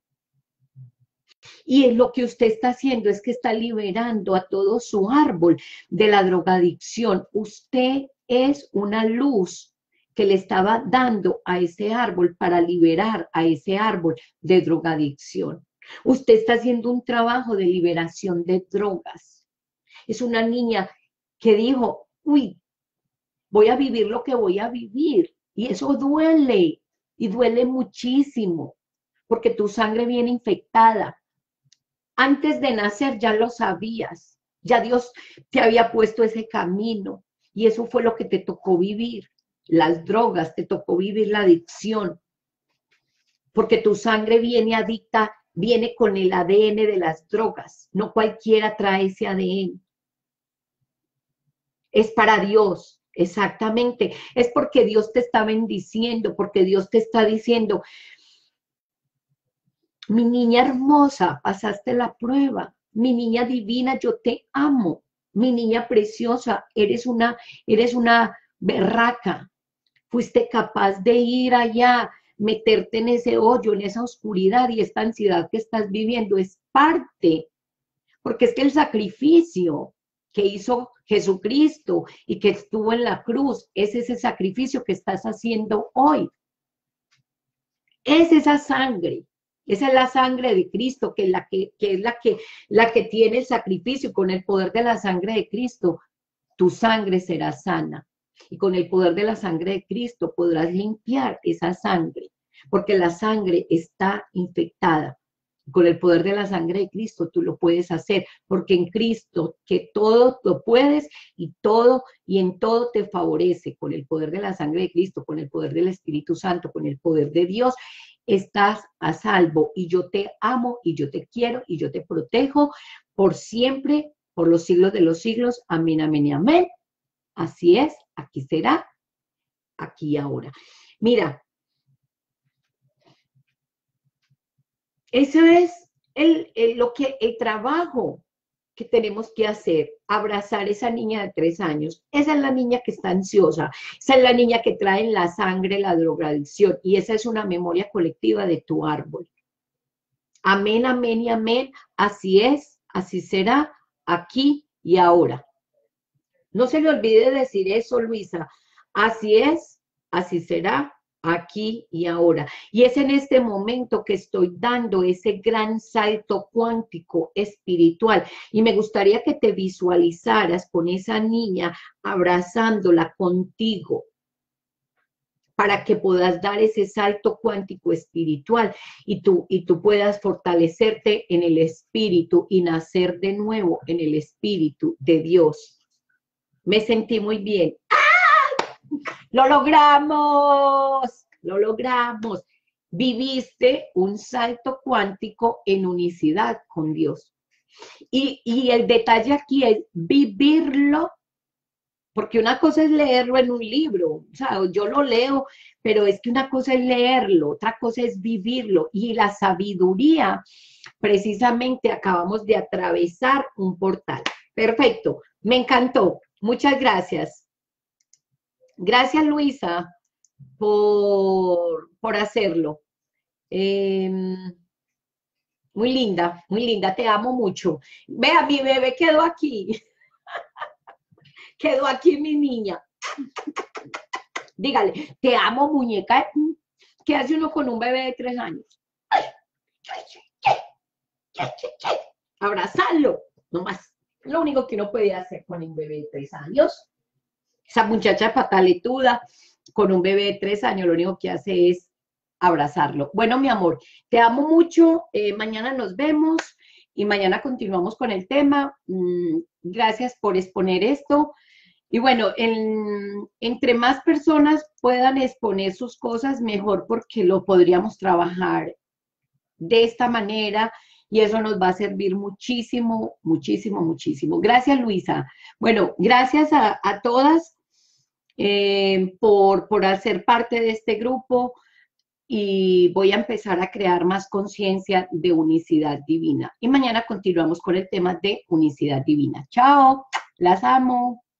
[SPEAKER 2] Y lo que usted está haciendo es que está liberando a todo su árbol de la drogadicción. Usted es una luz que le estaba dando a ese árbol para liberar a ese árbol de drogadicción. Usted está haciendo un trabajo de liberación de drogas. Es una niña que dijo, uy, voy a vivir lo que voy a vivir. Y eso duele, y duele muchísimo, porque tu sangre viene infectada. Antes de nacer ya lo sabías, ya Dios te había puesto ese camino y eso fue lo que te tocó vivir, las drogas, te tocó vivir la adicción, porque tu sangre viene adicta, viene con el ADN de las drogas, no cualquiera trae ese ADN. Es para Dios, exactamente, es porque Dios te está bendiciendo, porque Dios te está diciendo, mi niña hermosa, pasaste la prueba. Mi niña divina, yo te amo. Mi niña preciosa, eres una berraca. Fuiste capaz de ir allá, meterte en ese hoyo, en esa oscuridad, y esta ansiedad que estás viviendo es parte. Porque es que el sacrificio que hizo Jesucristo y que estuvo en la cruz, es ese sacrificio que estás haciendo hoy. Es esa sangre. Esa es la sangre de Cristo, que es la que tiene el sacrificio, y con el poder de la sangre de Cristo, tu sangre será sana. Y con el poder de la sangre de Cristo podrás limpiar esa sangre, porque la sangre está infectada. Con el poder de la sangre de Cristo tú lo puedes hacer, porque en Cristo que todo lo puedes y en todo te favorece. Con el poder de la sangre de Cristo, con el poder del Espíritu Santo, con el poder de Dios, estás a salvo, y yo te amo y yo te quiero y yo te protejo por siempre, por los siglos de los siglos. Amén, amén y amén. Así es, aquí será, aquí y ahora. Mira, ese es el trabajo que tenemos que hacer, abrazar a esa niña de 3 años. Esa es la niña que está ansiosa, esa es la niña que trae en la sangre la drogadicción, y esa es una memoria colectiva de tu árbol. Amén, amén y amén. Así es, así será, aquí y ahora. No se le olvide decir eso, Luisa. Así es, así será, aquí y ahora. Y es en este momento que estoy dando ese gran salto cuántico espiritual. Y me gustaría que te visualizaras con esa niña abrazándola contigo, para que puedas dar ese salto cuántico espiritual y tú puedas fortalecerte en el espíritu y nacer de nuevo en el espíritu de Dios. Me sentí muy bien. ¡Ah! ¡Lo logramos! ¡Lo logramos! Viviste un salto cuántico en unicidad con Dios. Y el detalle aquí es vivirlo porque una cosa es leerlo en un libro, o sea, yo lo leo, pero es que una cosa es leerlo, otra cosa es vivirlo, y la sabiduría, precisamente acabamos de atravesar un portal. Perfecto, me encantó, muchas gracias. Gracias, Luisa, por hacerlo. Muy linda, te amo mucho. Vea, mi bebé quedó aquí. Quedó aquí mi niña. Dígale, te amo, muñeca. ¿Qué hace uno con un bebé de 3 años? Abrazarlo, nomás. Lo único que uno puede hacer con un bebé de 3 años. Esa muchacha pataletuda con un bebé de 3 años, lo único que hace es abrazarlo. Bueno, mi amor, te amo mucho. Mañana nos vemos y mañana continuamos con el tema. Gracias por exponer esto. Y bueno, entre más personas puedan exponer sus cosas, mejor, porque lo podríamos trabajar de esta manera y eso nos va a servir muchísimo, muchísimo, muchísimo. Gracias, Luisa. Bueno, gracias a todas por hacer parte de este grupo y voy a empezar a crear más conciencia de unicidad divina. Y mañana continuamos con el tema de unicidad divina. Chao, las amo.